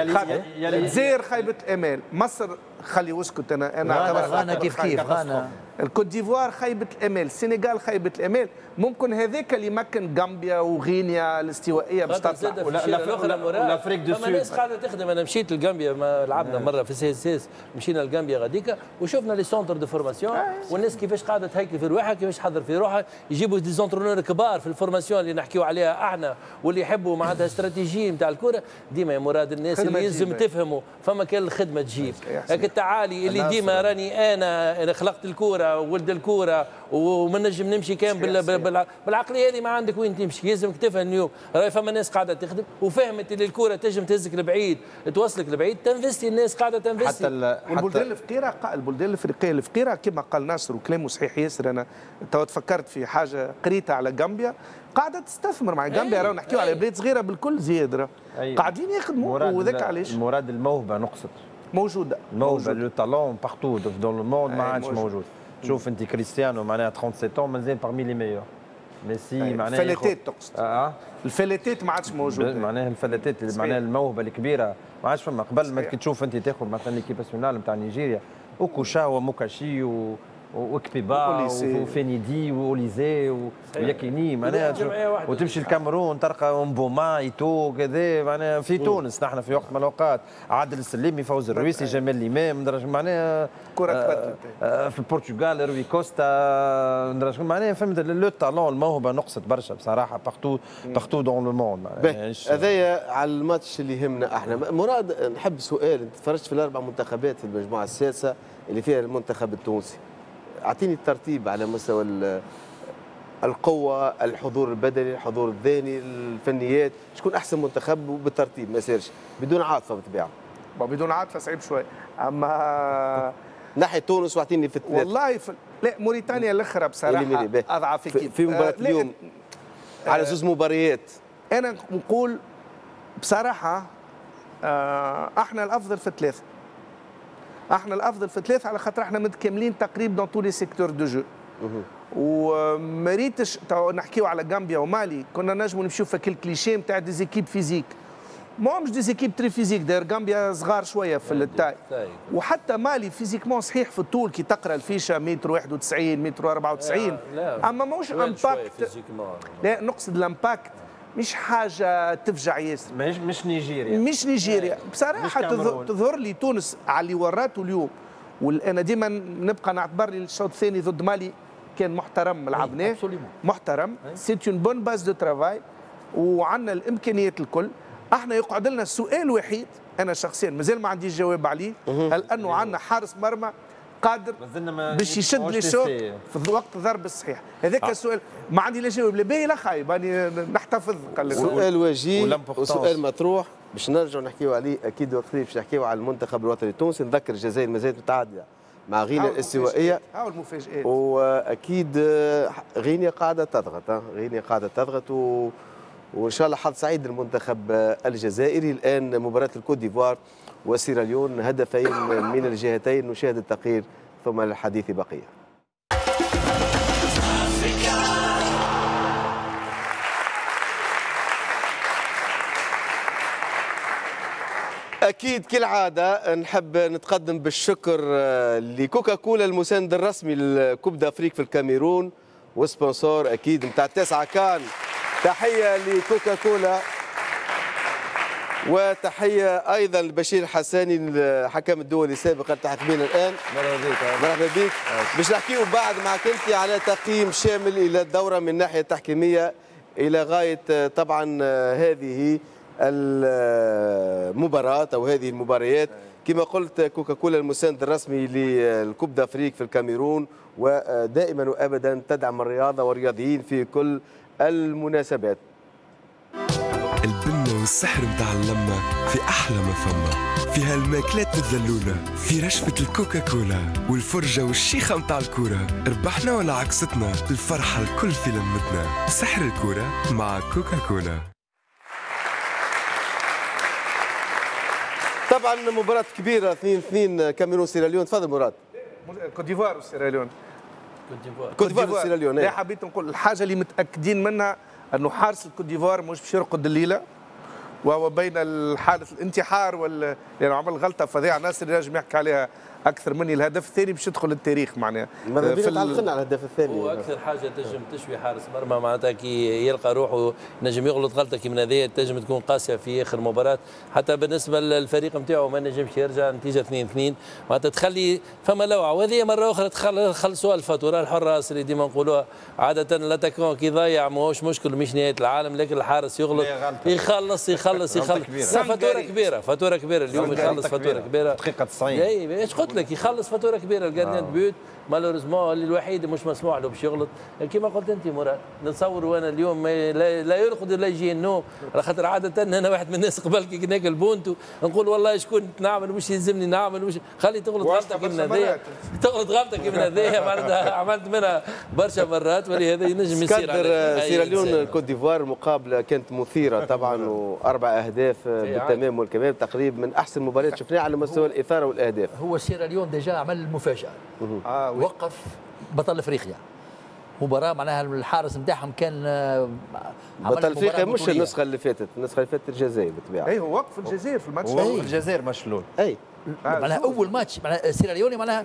الجزائر خيبه الامال، مصر خلي واسكت انا غانا كيف غانا، الكوت ديفوار خيبه الامال، السنغال خيبه الامال. ممكن هذاك اللي يمكن غامبيا وغينيا الاستوائيه باش تطلع. والافريق دو سود الناس قاعده تخدم. انا مشيت لغامبيا لعبنا مره في سي اس اس، مشينا لغامبيا غاديكا وشفنا لي سونتر دو فورماسيون والناس كيفاش قاعده تهيكل في روحها، كيفاش تحضر في روحها. يجيبوا دي زونترونور كبار في الفورماسيون اللي نحكيو عليها احنا واللي يحبوا معناتها استراتيجيه نتاع الكره. ديما يا مراد الناس اللي يلزم تفهموا فما كان الخدمه تجيب. هاك التعالي اللي ديما راني انا خلقت الكوره وولد الكوره وما نجم نمشي كان بالعقليه هذه ما عندك وين تمشي. يلزمك تفهم اليوم راهي فما ناس قاعده تخدم وفهمت اللي الكوره تنجم تهزك لبعيد توصلك لبعيد تنفستي. الناس قاعده تنفستي. والبلدان الفقيره البلدان الافريقيه الفقيره كما قال ناصر وكلامه صحيح ياسر. انا تو تفكرت في حاجه قريتها على غامبيا قاعده تستثمر مع غامبيا. راهو نحكيو على بلاد صغيره بالكل زياد راه قاعدين يخدموا وذاك علاش مراد الموهبه نقصت موجوده. الموهبه لو تالون بارتو دون لو موند ما عادش موجود. شوف انت كريستيانو معناها 37 مازال بارمي لي ميور. ميسي معناها الفلاتات تقصد. الفلاتات ما عادش موجوده. معناها الفلاتات معناها الموهبه الكبيره ما عادش فما. قبل ما تشوف انت تاخذ مثلا ليكيب ناسيونال نتاع نيجيريا اوكوشا وموكاشي وكبيبا وفينيدي واوليزي وياكيني معناها وتمشي الكاميرون تلقى مبوما ايتو كذا معناها. في تونس نحن في وقت من الاوقات عادل السليمي، فوز الرويسي، جمال الامام معناها كره في البرتغال روي كوستا معناها فهمت. لو تالون الموهبه نقصت برشا بصراحه بارتو دون لو موند. هذايا على الماتش اللي يهمنا احنا. مراد نحب سؤال، انت تفرجت في الاربع منتخبات في المجموعه السادسه اللي فيها المنتخب التونسي، اعطيني الترتيب على مستوى القوه، الحضور البدني، الحضور الذهني، الفنيات، شكون احسن منتخب وبالترتيب ما يصيرش بدون عاطفه بالطبيعه. بدون عاطفه صعيب شوي. اما ناحيه تونس واعطيني في الثلاث. والله لا موريتانيا الاخرى بصراحه اضعف في مباراه اليوم على زوز مباريات. انا نقول بصراحه احنا الافضل في الثلاثه. احنا الافضل في ثلاثه على خاطر احنا متكاملين تقريبا دون تو لي سيكتور دو جو. وما ريتش نحكيو على غامبيا ومالي كنا نجموا نمشيو في كل كليشيه نتاع دي زيكيب فيزيك. ما مش دي زيكيب تري فيزيك، داير غامبيا صغار شويه في التاي. وحتى مالي فيزيكمون صحيح في الطول كي تقرا الفيشه متر 91 متر 94 اما ماهوش امباكت. لا نقصد الامباكت مش حاجه تفجع ياسر. مش نيجيريا بصراحه تظهر لي تونس على اللي وراته اليوم. وانا ديما نبقى نعتبر لي الشوط الثاني ضد مالي كان محترم لعبناه محترم. سيت اون بون باز دو ترافاي وعندنا الامكانيات الكل. احنا يقعد لنا السؤال الوحيد انا شخصيا مازال ما عنديش جواب عليه، هل انه عندنا حارس مرمى قادر باش يشد لي شوط في وقت الضرب الصحيح؟ هذاك السؤال ما عندي لا جواب لا باهي لا خايب. راني نحتفظ. سؤال وجيه وسؤال مطروح باش نرجعوا نحكيو عليه اكيد وقت باش نحكيو على المنتخب الوطني التونسي. نذكر الجزائر مازالت متعادله مع غينيا الاستوائيه. المفاجآت واكيد غينيا قاعده تضغط. غينيا قاعده تضغط وان شاء الله حظ سعيد للمنتخب الجزائري. الان مباراه الكوت ديفوار وسيراليون، هدفين من الجهتين. نشاهد التقرير ثم الحديث بقيه. أكيد كالعادة نحب نتقدم بالشكر لكوكا كولا المساند الرسمي لكوب دافريك في الكاميرون وسبونسور اكيد نتاع 9 كان. تحيه لكوكا كولا وتحيه ايضا لبشير الحساني الحكم الدولي السابق التحق بنا الان. مرحبا بك. باش نحكيو بعد معك انت على تقييم شامل الى الدوره من الناحيه التحكيميه الى غايه طبعا هذه المباراه او هذه المباريات. كما قلت كوكا كولا المساند الرسمي للكوب دافريك في الكاميرون، ودائما وابدا تدعم الرياضه والرياضيين في كل المناسبات. البنة والسحر متاع اللمة في أحلى ما فما، في هالماكلات الذلولة، في رشفة الكوكا كولا والفرجة والشيخة متاع الكورة. ربحنا ولا عكستنا، الفرحة الكل في لمتنا. سحر الكورة مع كوكا كولا. طبعا مباراة كبيرة 2-2 كاميرون سيراليون. تفضل مراد. كوت ديفوار وسيراليون. كوت ديفوار وسيراليون. لا حبيت نقول الحاجة اللي متأكدين منها أنه حارس الكوت ديفوار مش باش يرقد الليلة، وهو بين حالة الانتحار لأنه عمل غلطة فظيعة. ناصر ينجم يحكي عليها أكثر مني. الهدف الثاني باش يدخل التاريخ معناها. ماذا بينا تعلقنا على الهدف الثاني؟ هو أكثر حاجة تنجم تشوي حارس مرمى معناتها كي يلقى روحه نجم يغلط غلطة كي من هذه تنجم تكون قاسية في آخر مباراة. حتى بالنسبة للفريق نتاعو ما نجمش يرجع نتيجة 2-2 معناتها تخلي فما لوعة. وهذه مرة أخرى تخلصوها الفاتورة الحراس اللي ديما نقولوها عادة الاتاكون كي ضيع ماهوش مشكل مش نهاية العالم، لكن الحارس يغلط يخلص فاتورة كبيرة. فاتورة كبيرة اليوم يخلص فاتورة كبيرة دقيقة 90. ايش قلت لك يخلص فاتورة كبيره. الجارديان بيوت مالوريزمون الوحيد مش مسموح له باش يغلط. كما قلت انت مراد نتصور وانا اليوم لا يرقد ولا يجي النوم، على خاطر عاده انا واحد من الناس قبل كي ناكل بونتو نقول والله شكون نعمل مش يلزمني نعمل مش خلي تغلط غلطه كيما هذيا، تغلط غلطه كيما هذيا معناتها عملت منها برشا مرات ولهذا ينجم يصير على سيراليون كوت ديفوار. المقابله كانت مثيره طبعا و4 اهداف بالتمام والكمال، تقريبا من احسن مباريات شفناها على مستوى الاثاره والاهداف. هو سيراليون ديجا عمل المفاجاه وقف بطل افريقيا. مباراه معناها الحارس نتاعهم كان بطل افريقيا مش النسخه اللي فاتت، النسخه اللي فاتت الجزائر بالطبيعه. اي هو وقف الجزائر في الماتش. وقف الجزائر مشلول. اي معناها اول ماتش معناها سيراليوني معناها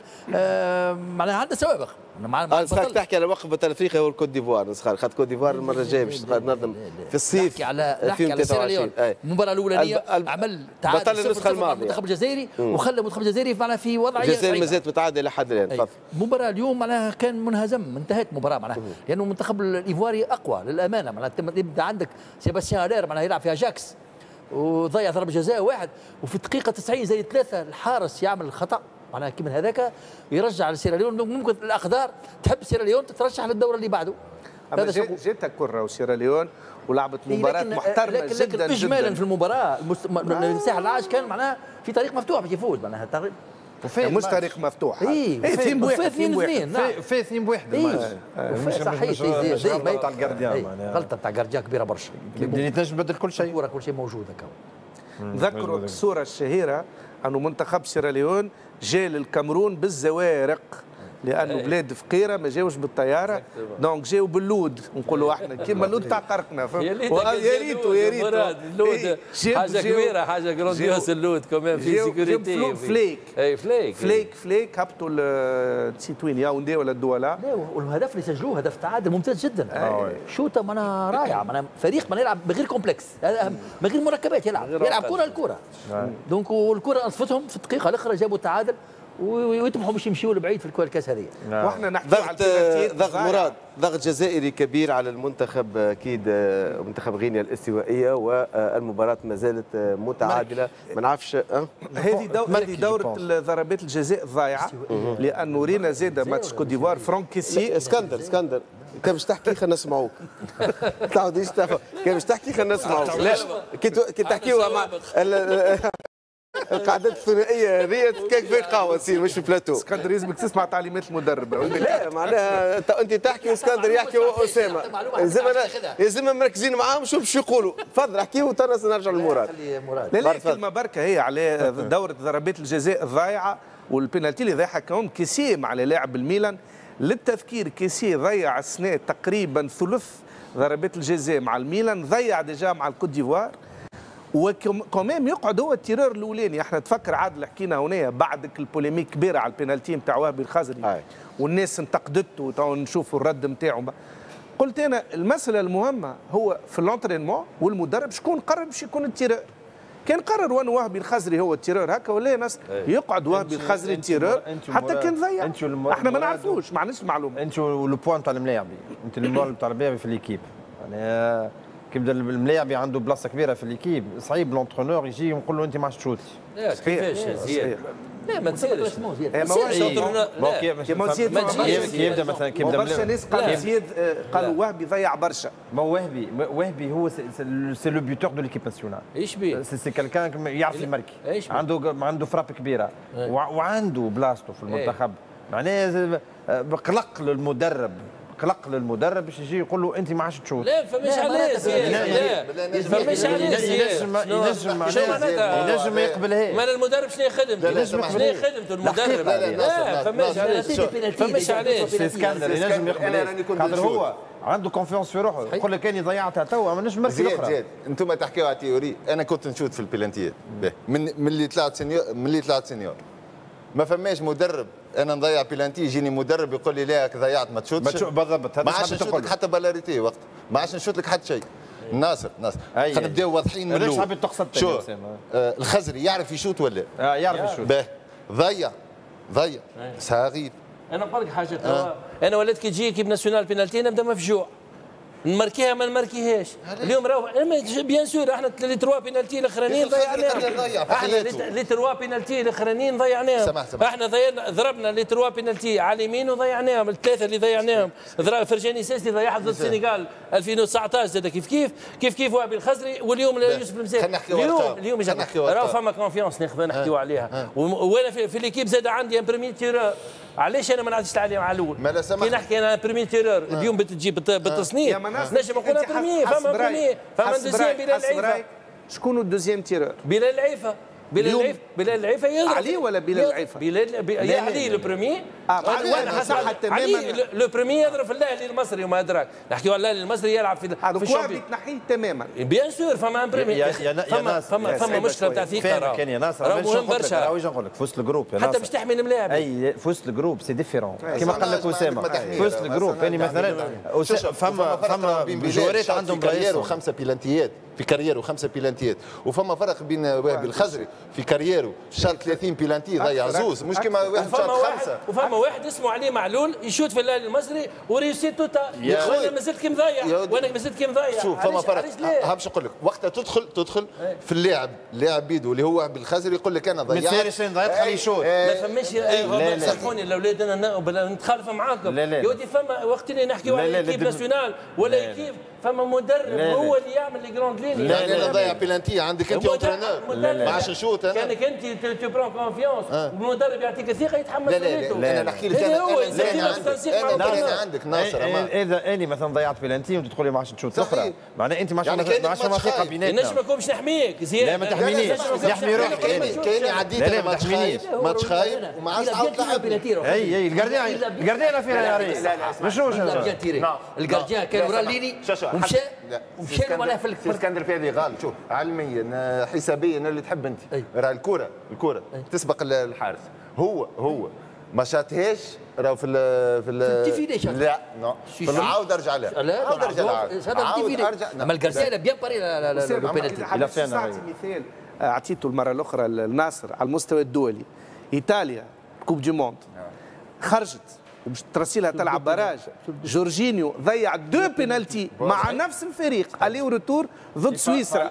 عندها سوابق. نسخة تحكي على وقف بطل افريقيا هو الكوت ديفوار. نسخة خاطر كوت ديفوار المره الجايه باش تنظم في الصيف. نحكي على سيراليون. المباراه الاولانيه عمل تعادل بطل النسخه الماضيه المنتخب الجزائري وخلى المنتخب الجزائري معناها في وضعيه الجزائر مازالت متعادله لحد الان. تفضل. المباراه اليوم معناها كان منهزم، انتهت المباراه معناها لانه المنتخب الايفواري اقوى للامانه. معناها يبدا عندك سيباستيان هالير معناها يلعب في اجاكس وضيع ضربه جزاء واحد، وفي الدقيقه 90 زي 3 الحارس يعمل خطا معناها كي من هذاك يرجع لسيراليون. ممكن الاقدار تحب سيراليون تترشح للدوره اللي بعده. هذا جاتها كره وسيراليون ولعبت مباراه محترمه لكن اجمالا في المباراه المساحه العاج كان معناها في طريق مفتوح باش يفوز معناها مش طريق مفتوح. اي 2-1 في 2-1 الماتش. صحيح زي غلطه تاع الجارديان غلطه تاع الجارديان كبيره برشا. اللي تنجم تبدل كل شيء. كل شيء موجود هكا. نذكروا الصوره الشهيره انه منتخب سيراليون جاء للكاميرون بالزوارق لانه بلاد فقيره ما جاوش بالطياره، دونك جاو باللود نقولوا احنا كيما اللود تاع قرقنا. يا ريتو اللود حاجه كبيره حاجه جرونديوس اللود كمان في سيكوريتي. فليك اي فليك هبطوا نسيت وين ياوندي ولا الدوله. والهدف اللي سجلوه هدف تعادل ممتاز جدا. شوطه معناها رائعه معناها فريق ما يلعب بغير كومبلكس من غير مركبات يلعب كره لكره. دونك والكره انصفتهم في الدقيقه الاخرى جابوا التعادل ويطمحوا باش يمشيوا لبعيد في الكاس هذه. واحنا نحكي على ضغط مراد، ضغط جزائري كبير على المنتخب اكيد، منتخب غينيا الاستوائيه، والمباراه ما زالت متعادله. ما نعرفش هذه دوره ضربات الجزاء الضايعه، لانه رينا زاده ماتش كوت ديفوار فرانكيسي. اسكندر كان باش تحكي خلينا نسمعوك. تعوديش كان باش تحكي خلينا نسمعوك. لا كي تحكيوها مع القعدات الثنائيه هذه كيف في قهوه تصير مش في بلاتو. اسكندر يلزمك تسمع تعليمات المدرب. لا معناها انت تحكي واسكندر يحكي واسامه يلزمنا مركزين معاهم شو باش يقولوا. تفضل احكي وتنس نرجع للمراد. لا كلمه بركه هي على دوره ضربات الجزاء الضايعه والبينالتي اللي ضيعها كوم كيسيه على لاعب الميلان. للتذكير كيسيه ضيع السنه تقريبا ثلث ضربات الجزاء مع الميلان، ضيع ديجا مع الكوت ديفوار، وكمان يقعد هو التيرور الاولاني. احنا تفكر عادل حكينا هنا بعد البوليميك كبيره على البينالتي نتاع وهبي الخزري والناس انتقدته وتو نشوفوا الرد نتاعو. قلت انا المساله المهمه هو في الانترينمون والمدرب شكون قرر باش يكون التيرور. كان قرر وان وهبي الخزري هو التيرور هكا ولا ناس يقعد وهبي الخزري التيرور حتى كان ضيع. احنا ما نعرفوش ما عندناش المعلومه. انت لو بوان تاع الملاعبي، انت المول تاع الملاعبي في ليكيب يعني كي بدا الملاعبي عنده بلاصه كبيره في ليكيب صعيب لونترونور يجي يقول له انت ما عادش تشوتي. كيفاش زياد؟ لا ما تصيرش كي يبدا مثلا كي يبدا برشا ناس قالوا زياد قالوا وهبي ضيع برشا. ما وهبي هو سي لو بيوتور دو ليكيب ناسيونال. ايش بيه؟ سي كالكان يعرف يماركي، عنده فراب كبيره وعنده بلاصته في المنتخب. معناه قلق للمدرب باش يجي يقول له انت ما عادش تشوت. لا فماش عليه لا فماش عليه ينجم ما يقبلهاش. ما المدرب شنو خدمته؟ شنو خدمته المدرب؟ لا فماش عليه سي سكاندر ينجم يقبلها خاطر هو عنده كونفيونس في روحه. يقول لك اني ضيعتها توا ما نجم نركز اخرى. زياد انتم تحكيوا على تيوري، انا كنت نشوت في البلانتيات من اللي طلعت سينيور ما فماش مدرب انا نضيع بلانتي يجيني مدرب يقول لي لا ضيعت ما تشوتش بالضبط. ما عادش نشوت لك حتى بالاريتي وقت ما عادش نشوت لك حتى شيء. ناصر خلينا نبداو واضحين من الاول. حبيت تقصد شو الخزري يعرف يشوت ولا يعرف يشوت ضيع صغير. انا نقول لك حاجه انا ولات كي تجي كيب ناسيونال بينالتي نبدا مفجوع نماركيها ما نماركيهاش. اليوم راهو بيان سور احنا لي تروا بينالتي الاخرانيين ضيعناهم. احنا لي تروا بينالتي الاخرانيين ضيعناهم. احنا ضربنا لي تروا بينالتي على اليمين وضيعناهم. الثلاثه اللي ضيعناهم فرجاني ساسي ضيعها ضد السنغال 2019 زاد كيف وهبي الخزري واليوم يوسف المساك. اليوم راهو فما كونفيونس نحكيو عليها. وانا في ليكيب زاد عندي ان بريمي تيرور. علاش انا ما نعدش تعليم على الاول؟ كي نحكي انا بريمي تيرور اليوم بتجي بالتصنيف نجم نقول بريمي فما بريمي فما دوزيام بلال العيفه. شكون الدوزيام تيرور؟ بلال العيفه. بلال العيفه يضرب علي ولا بلال العيفه؟ يا علي لو بريمي علي لو بريمي يضرب في الاهلي المصري وما ادراك. نحكيو على الاهلي المصري يلعب في الشامبيون تنحيه تماما. بيان سور فما ان بريمي فما مشكله تاع ثقه. كان يا ناصر راه مهم برشا. راه واش نقول لك في وسط الجروب يا ناصر حتى باش تحمي الملاعب. اي في وسط الجروب سي ديفيرون كيما قال لك اسامه في وسط الجروب. يعني مثلا فما جوارات عندهم كارير وخمسه بيلانتيات في كاريرو 5 بيلانتيات وفما فرق بين وهبي الخزري في كاريرو شال 30 بيلانتي ضيع زوز مش كيما واحد شال 5. وفما واحد اسمه علي معلول يشوت في الاهلي المصري وريسي توتا. وانا مازلت كي مضيع وانا مازلت كي مضيع. شوف فما فرق باش نقول لك وقتها تدخل في اللاعب بيدو اللي هو بالخزري يقول لك انا ضيعت. ما تصيرش ضيعت خليه يشوت. ما فماش سامحوني الاولاد انا نتخالف معاكم. يا ودي فما وقت اللي نحكيو على ايكيب ناسيونال ولا ايكيب فما مدرب هو اللي يعمل لي جراند ليني. لا انا ضيع بلانتي عندك انت اونترينور ما عادش نشوت انا. كانك انت تو برون كونفيونس والمدرب يعطيك الثقه يتحمل مسؤوليته. لا انا نحكي لك انا عندك ناصر اذا اني مثلا ضيعت بلانتي وانت تقول لي ما عادش تشوت الاخرى معناها انت ما عادش ثقه بيناتنا. نجم نكون باش نحميك زياد. لا ما تحمينيش نحمي روحي. كاني عديت انا ما تحمينيش ما تخايب وما عادش تعاود تلعب. اي الجارديان فيها يا ريس مش هو الجارديان كان ورا الليني ومشى ولا في الاسكندر في هذه غالب. شوف علميا حسابيا اللي تحب انت راه الكره تسبق الحارس. هو ما شاتهاش راهو في لا عاود ارجع لها عاود ارجع اما الجارديان بيان باري لو بينالتي. الى فين مثال اعطيته المره الاخرى للناصر على المستوى الدولي. ايطاليا كوب دي موند خرجت وباش ترسيلها تلعب باراج. جورجينيو ضيع 2 بينالتي مع نفس الفريق الي وريتور ضد سويسرا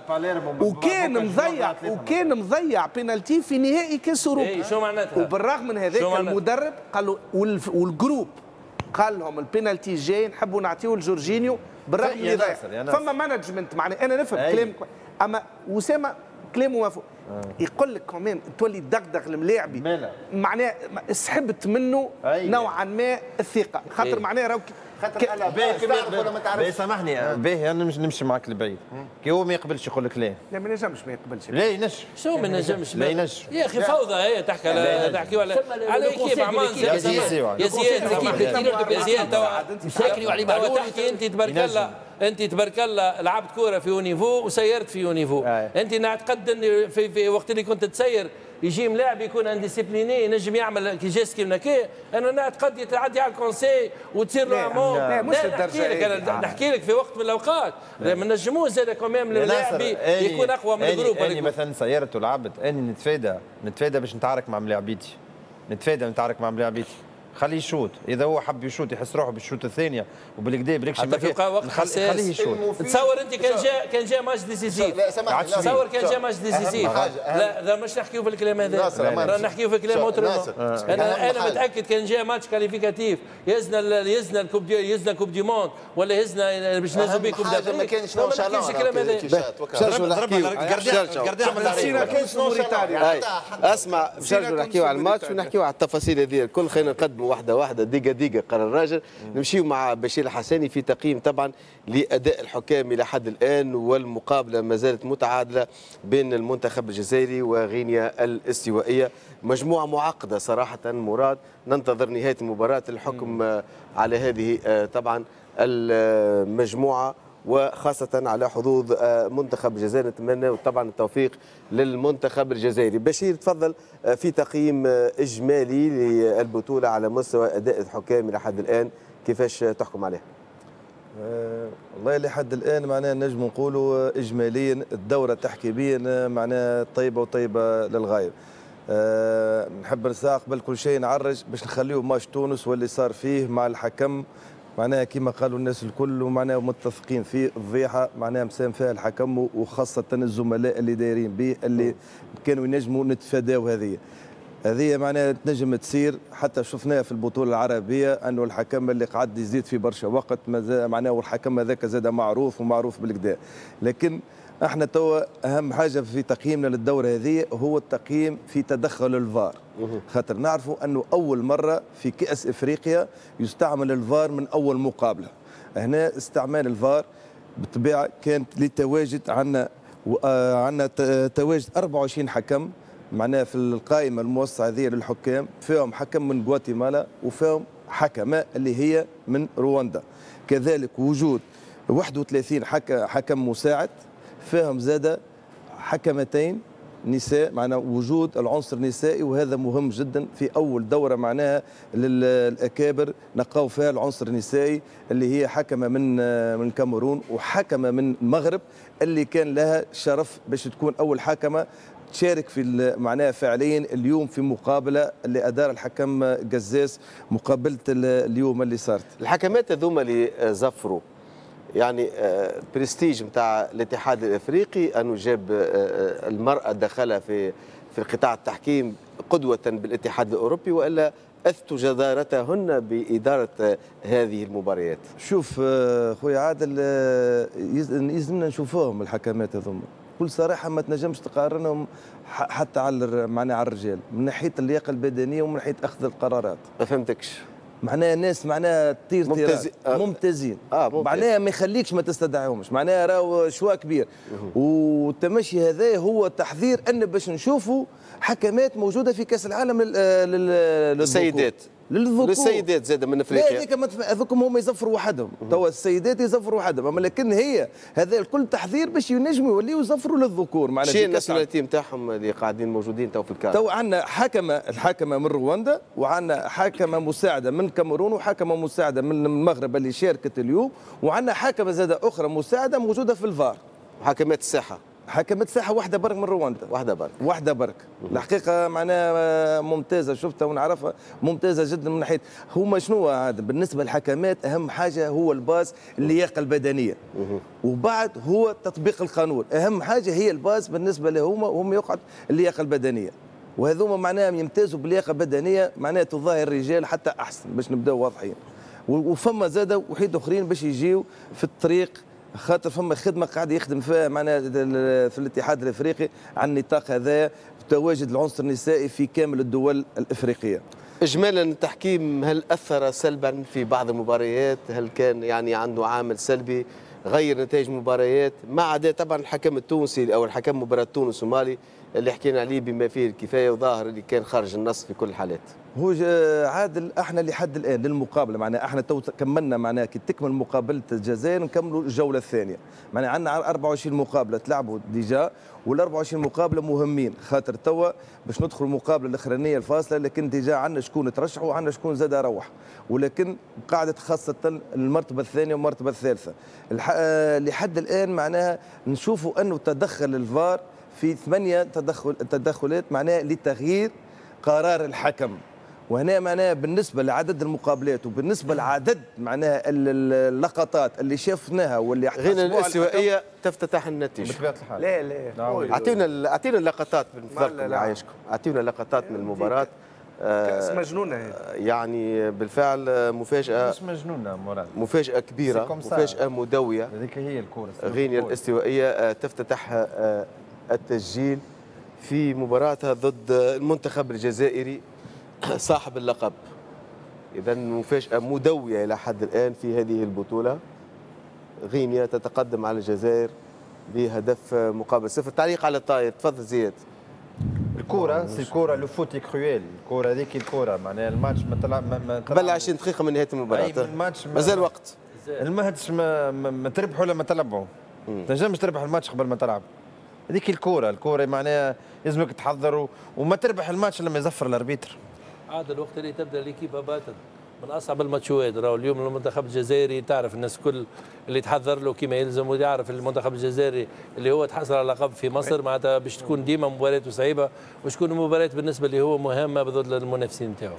وكان مضيع بينالتي في نهائي كاس اوروبا. شو معناتها؟ وبالرغم من هذاك المدرب قالوا والجروب قال لهم البينالتي الجاي نحبوا نعطيوه لجورجينيو بالرغم من ضيع. فما مانجمنت معناها انا نفهم كلامك اما اسامه كلامه مفهوم. يقول لك كمان تولي دغدغ الملاعبي معناه سحبت منه نوعا ما الثقه خاطر معناه راهو باهي سامحني باهي انا نمشي معك لبعيد كي هو ما يقبلش يقول لك لا ما ينجمش ما يقبلش. لا ينجم شو ما ينجمش لا ينجم يا اخي فوضى هي تحكي على كيف عمان يا زياد توا مساكني وعلي معلول تحكي انت تبارك الله انت تبارك الله لعبت كوره في يونيفو وسيرت في يونيفو، انت نعتقد ان في وقت اللي كنت تسير يجي ملاعب يكون انديسيبليني ينجم يعمل كي جيست كيما كي، انا نعتقد يتعدي على الكونسي وتصير له امون. لا مش للدرجه، انا نحكي لك في وقت من الاوقات ما نجموش زاد كوميم اللاعبي يكون اقوى من الجروب. اني مثلا سيرت ولعبت، اني نتفادى باش نتعارك مع ملاعبيتي، نتعارك مع ملاعبيتي، خليه يشوط، اذا هو حب يشوط يحس روحه بالشوط الثانيه وبالكدا بريكش حتى في وقت حساس خليه يشوط. تصور انت كان جاء ماتش ديسيزيف، تصور كان جاء ماتش ديسيزيف، لا مش نحكيو في الكلام هذا، رانا نحكيو في كلام اوترومون. انا متاكد كان جاء ماتش كاليفيكاتيف يهزنا الكوب يهزنا كوب دي موند ولا يهزنا باش نهزوا بيه كوب دافريك، ما كانش الكلام هذا. نرجعوا نحكيو اسمع نرجعوا نحكيو على الماتش ونحكيو على التفاصيل هذه الكل. خلينا نقدموا واحده واحده دقيقه قال الراجل. نمشيو مع بشير الحساني في تقييم طبعا لاداء الحكام الى حد الان، والمقابله ما زالت متعادله بين المنتخب الجزائري وغينيا الاستوائيه. مجموعه معقده صراحه مراد، ننتظر نهايه المباراه الحكم على هذه طبعا المجموعه، وخاصة على حظوظ منتخب الجزائر. نتمنى طبعا التوفيق للمنتخب الجزائري. بشير تفضل في تقييم إجمالي للبطولة على مستوى أداء الحكام إلى حد الآن، كيفاش تحكم عليها؟ والله لحد الآن معناها نجم نقولوا إجماليا الدورة التحكيمية معناها طيبة للغاية. نحب نساق قبل كل شيء نعرج باش نخليو ماتش تونس واللي صار فيه مع الحكم، معناها كما قالوا الناس الكل ومعناها متفقين فيه الفضيحه معناها مساهم فيها الحكم وخاصه الزملاء اللي دايرين به اللي كانوا ينجموا نتفاداو هذه معناها تنجم تصير. حتى شفناها في البطوله العربيه انه الحكم اللي قعد يزيد في برشا وقت معناها والحكم هذاك زاد معروف بالكدا. لكن احنا توا اهم حاجه في تقييمنا للدوره هذه هو التقييم في تدخل الفار، خاطر نعرفوا انه اول مره في كاس افريقيا يستعمل الفار من اول مقابله. هنا استعمال الفار بالطبيعه كانت لتواجد عندنا تواجد 24 حكم معناها في القائمه الموسعه هذه للحكام، فيهم حكم من غواتيمالا وفيهم حكماء اللي هي من رواندا، كذلك وجود 31 حكم مساعد، فيهم زاد حكمتين نساء، معناها وجود العنصر النسائي، وهذا مهم جدا في اول دوره معناها للاكابر نلقاو فيها العنصر النسائي اللي هي حكمه من الكاميرون وحكمه من المغرب اللي كان لها شرف باش تكون اول حكمه تشارك في معناها فعليا اليوم في مقابله اللي ادار الحكم قزاز مقابله اليوم اللي صارت. الحكمات هذوما اللي زفروا يعني برستيج نتاع الاتحاد الافريقي انه جاب المراه دخلها في قطاع التحكيم قدوه بالاتحاد الاوروبي، والا اثبتوا جدارتهن باداره هذه المباريات؟ شوف خويا عادل، يلزمنا نشوفوهم الحكمات هذوما بكل صراحه، ما تنجمش تقارنهم حتى على معناها على الرجال من ناحيه اللياقه البدنيه ومن ناحيه اخذ القرارات. ما فهمتكش. معناها ناس معناها تطير ممتازين معناها ما يخليكش ما تستدعيهمش، معناها راهو شوا كبير. والتمشي هذا هو تحذير ان باش نشوفوا حكمات موجوده في كاس العالم للسيدات للسيدات زاد من افريقيا. لا هذوكم هما يزفروا وحدهم، توا السيدات يزفروا وحدهم، اما لكن هي هذا الكل تحذير باش ينجموا يوليو يزفروا للذكور. معناها شنو الناسيوناليتي نتاعهم اللي قاعدين موجودين تو في الكاس؟ تو عندنا الحكمه من رواندا، وعندنا حكمه مساعده من الكاميرون، وحكمه مساعده من المغرب اللي شاركت اليوم، وعندنا حكمه زاده اخرى مساعده موجوده في الفار. حكمات الساحه حكمت ساحه واحده برك من رواندا، واحده برك الحقيقه معناها ممتازه، شفتها ونعرفها ممتازه جدا من ناحيه هما شنو هذا بالنسبه للحكمات. اهم حاجه هو الباز اللياقه البدنيه، وبعد هو تطبيق القانون. اهم حاجه هي الباز بالنسبه لهم، وهم يقعد اللياقه البدنيه، وهذوما معناها يمتازوا باللياقه البدنيه معناها تظاهر الرجال حتى احسن باش نبداو واضحين. وفما زاده وحيد اخرين باش يجيو في الطريق، خاطر فما خدمه قاعد يخدم فيها معنا في الاتحاد الافريقي عن النطاق هذا تواجد العنصر النسائي في كامل الدول الافريقيه. اجمالا التحكيم هل اثر سلبا في بعض المباريات؟ هل كان يعني عنده عامل سلبي غير نتائج مباريات؟ ما عدا طبعا الحكم التونسي او الحكم مباراه تونس ومالي اللي حكينا عليه بما فيه الكفايه وظاهر اللي كان خارج النص في كل الحالات. هو عادل احنا لحد الان للمقابله معناها احنا تو كملنا معناها كي تكمل مقابله الجزائر نكملوا الجوله الثانيه، معناها عندنا 24 مقابله تلعبوا ديجا، وال 24 مقابله مهمين خاطر توا باش ندخلوا المقابله الاخرانيه الفاصله، لكن ديجا عندنا شكون ترشحوا وعندنا شكون زاد روح، ولكن قاعده خاصه المرتبه الثانيه والمرتبه الثالثه. لحد الان معناها نشوفوا انه تدخل الفار في 8 تدخلات معناها لتغيير قرار الحكم، وهنا معناها بالنسبه لعدد المقابلات وبالنسبه لعدد معناها اللقطات اللي شفناها واللي غير الاستوائيه تفتتح النتيجه بطبيعه الحال. لا اعطينا اللقطات من فضلكم عايشكم، اعطينا لقطات من المباراه. كاس مجنونه هي. يعني بالفعل مفاجاه، مش مجنونه مراد، مفاجاه كبيره، مفاجاه مدويه. هذيك هي الكره غينيا الاستوائيه تفتتح التسجيل في مباراتها ضد المنتخب الجزائري صاحب اللقب. إذا مفاجأة مدوية إلى حد الآن في هذه البطولة. غينيا تتقدم على الجزائر بهدف مقابل 0. تعليق على الطاير، تفضل زياد. الكرة سي كرة لو فوت كرويل، الكرة هذيك الكرة معناها الماتش ما تلعب قبل 20 دقيقة من نهاية المباراة. الماتش مازال وقت. الماتش ما تربحوا ولا ما تلعبوا. ما تنجمش تربح الماتش قبل ما تلعب. هذيك الكرة معناها لازمك تحضر وما تربح الماتش لما يزفر الاربيتر. عاد الوقت اللي تبدا ليكيبا باتت من اصعب الماتشات. راهو اليوم المنتخب الجزائري تعرف الناس كل اللي تحضر له كما يلزم، ويعرف المنتخب الجزائري اللي هو تحصل على لقب في مصر معناتها باش تكون ديما مباريات صعيبه، وش تكون مباريات بالنسبه اللي هو مهمه بضد المنافسين نتاعو.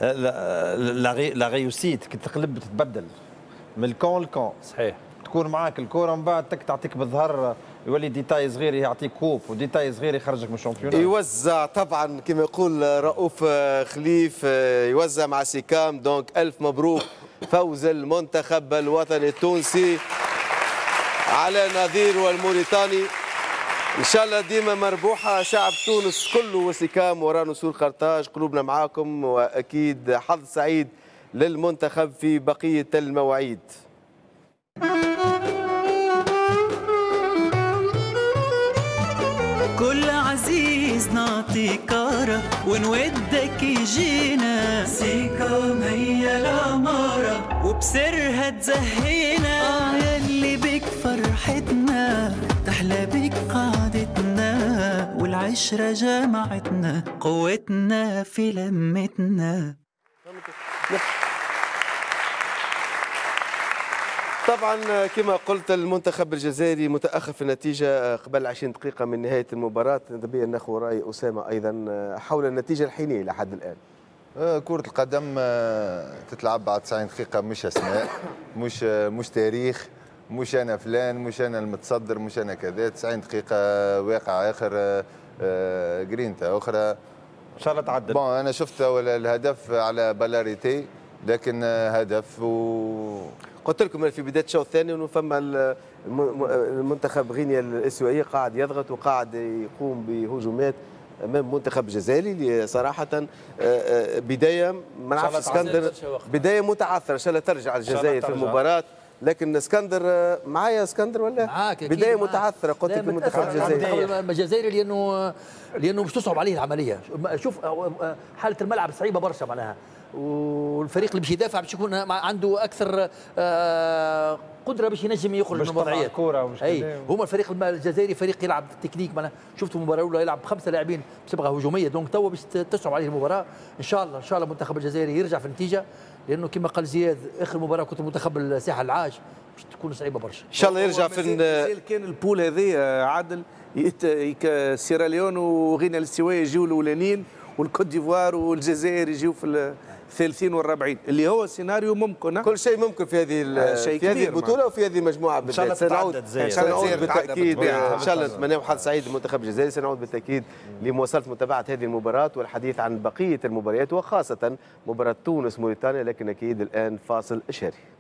لا ريوسيت كي تقلب تتبدل من الكون للكون. صحيح. تكون معاك الكره من بعد تعطيك بالظهر يولي ديتاي صغير يعطيك كوب وديتاي صغير يخرجك من الشامبيون. يوزع طبعا كما يقول رؤوف خليف، يوزع مع سيكام. دونك الف مبروك فوز المنتخب الوطني التونسي على نظير والموريتاني. ان شاء الله ديما مربوحه شعب تونس كله وسيكام ورا نسور قرطاج، قلوبنا معاكم، واكيد حظ سعيد للمنتخب في بقيه المواعيد. كل عزيز نعطي كارة ونودك يجينا، سيكام هي العمارة وبسرها تزهينا. يلي بك فرحتنا تحلى بك قعدتنا، والعشرة جمعتنا قوتنا في لمتنا. طبعا كما قلت المنتخب الجزائري متاخر في النتيجه قبل 20 دقيقه من نهايه المباراه. نبي ناخذ راي اسامه ايضا حول النتيجه الحينيه لحد الان. كرة القدم تتلعب بعد 90 دقيقة، مش أسماء، مش تاريخ، مش أنا فلان، مش أنا المتصدر، مش أنا كذا. 90 دقيقة واقع آخر، جرينتا أخرى. إن شاء الله تعدل. بون أنا شفت الهدف على بالاريتي، لكن هدف قلت لكم في بدايه الشوط الثاني انه فما المنتخب غينيا الاستوائيه قاعد يضغط وقاعد يقوم بهجومات امام المنتخب الجزائري اللي صراحه بدايه ما نعرفش اسكندر بدايه متعثره. ان شاء الله ترجع الجزائر في المباراه، لكن اسكندر معايا اسكندر ولا معاك بدايه متعثره. قلت لك المنتخب الجزائري الجزائري لانه باش تصعب عليه العمليه. شوف حاله الملعب صعيبه برشا معناها، والفريق اللي باش يدافع باش يكون عنده اكثر قدره باش ينجم يخرج من الوضعيات. اي هما الفريق الجزائري فريق يلعب تكنيك. شفتوا المباراه الاولى يلعب ب5 لاعبين بصبغه هجوميه، دونك توا باش تصعب عليه المباراه. ان شاء الله المنتخب الجزائري يرجع في النتيجه، لانه كما قال زياد اخر مباراه كنت منتخب الساحل العاج باش تكون صعيبه برشا. ان شاء الله يرجع في كان البول هذه عادل سيراليون وغينيا الاستوائيه يجيو الاولانيين، والكوت ديفوار والجزائر يجيو في الثالثين والرابعين، اللي هو سيناريو ممكن. كل شيء ممكن في هذه البطوله وفي هذه المجموعه. ان شاء الله سنعود بالتاكيد. ان شاء الله نتمنى حظ سعيد للمنتخب الجزائري. سنعود بالتاكيد لمواصله متابعه هذه المباراه والحديث عن بقيه المباريات وخاصه مباراه تونس موريتانيا، لكن اكيد الان فاصل اشاري.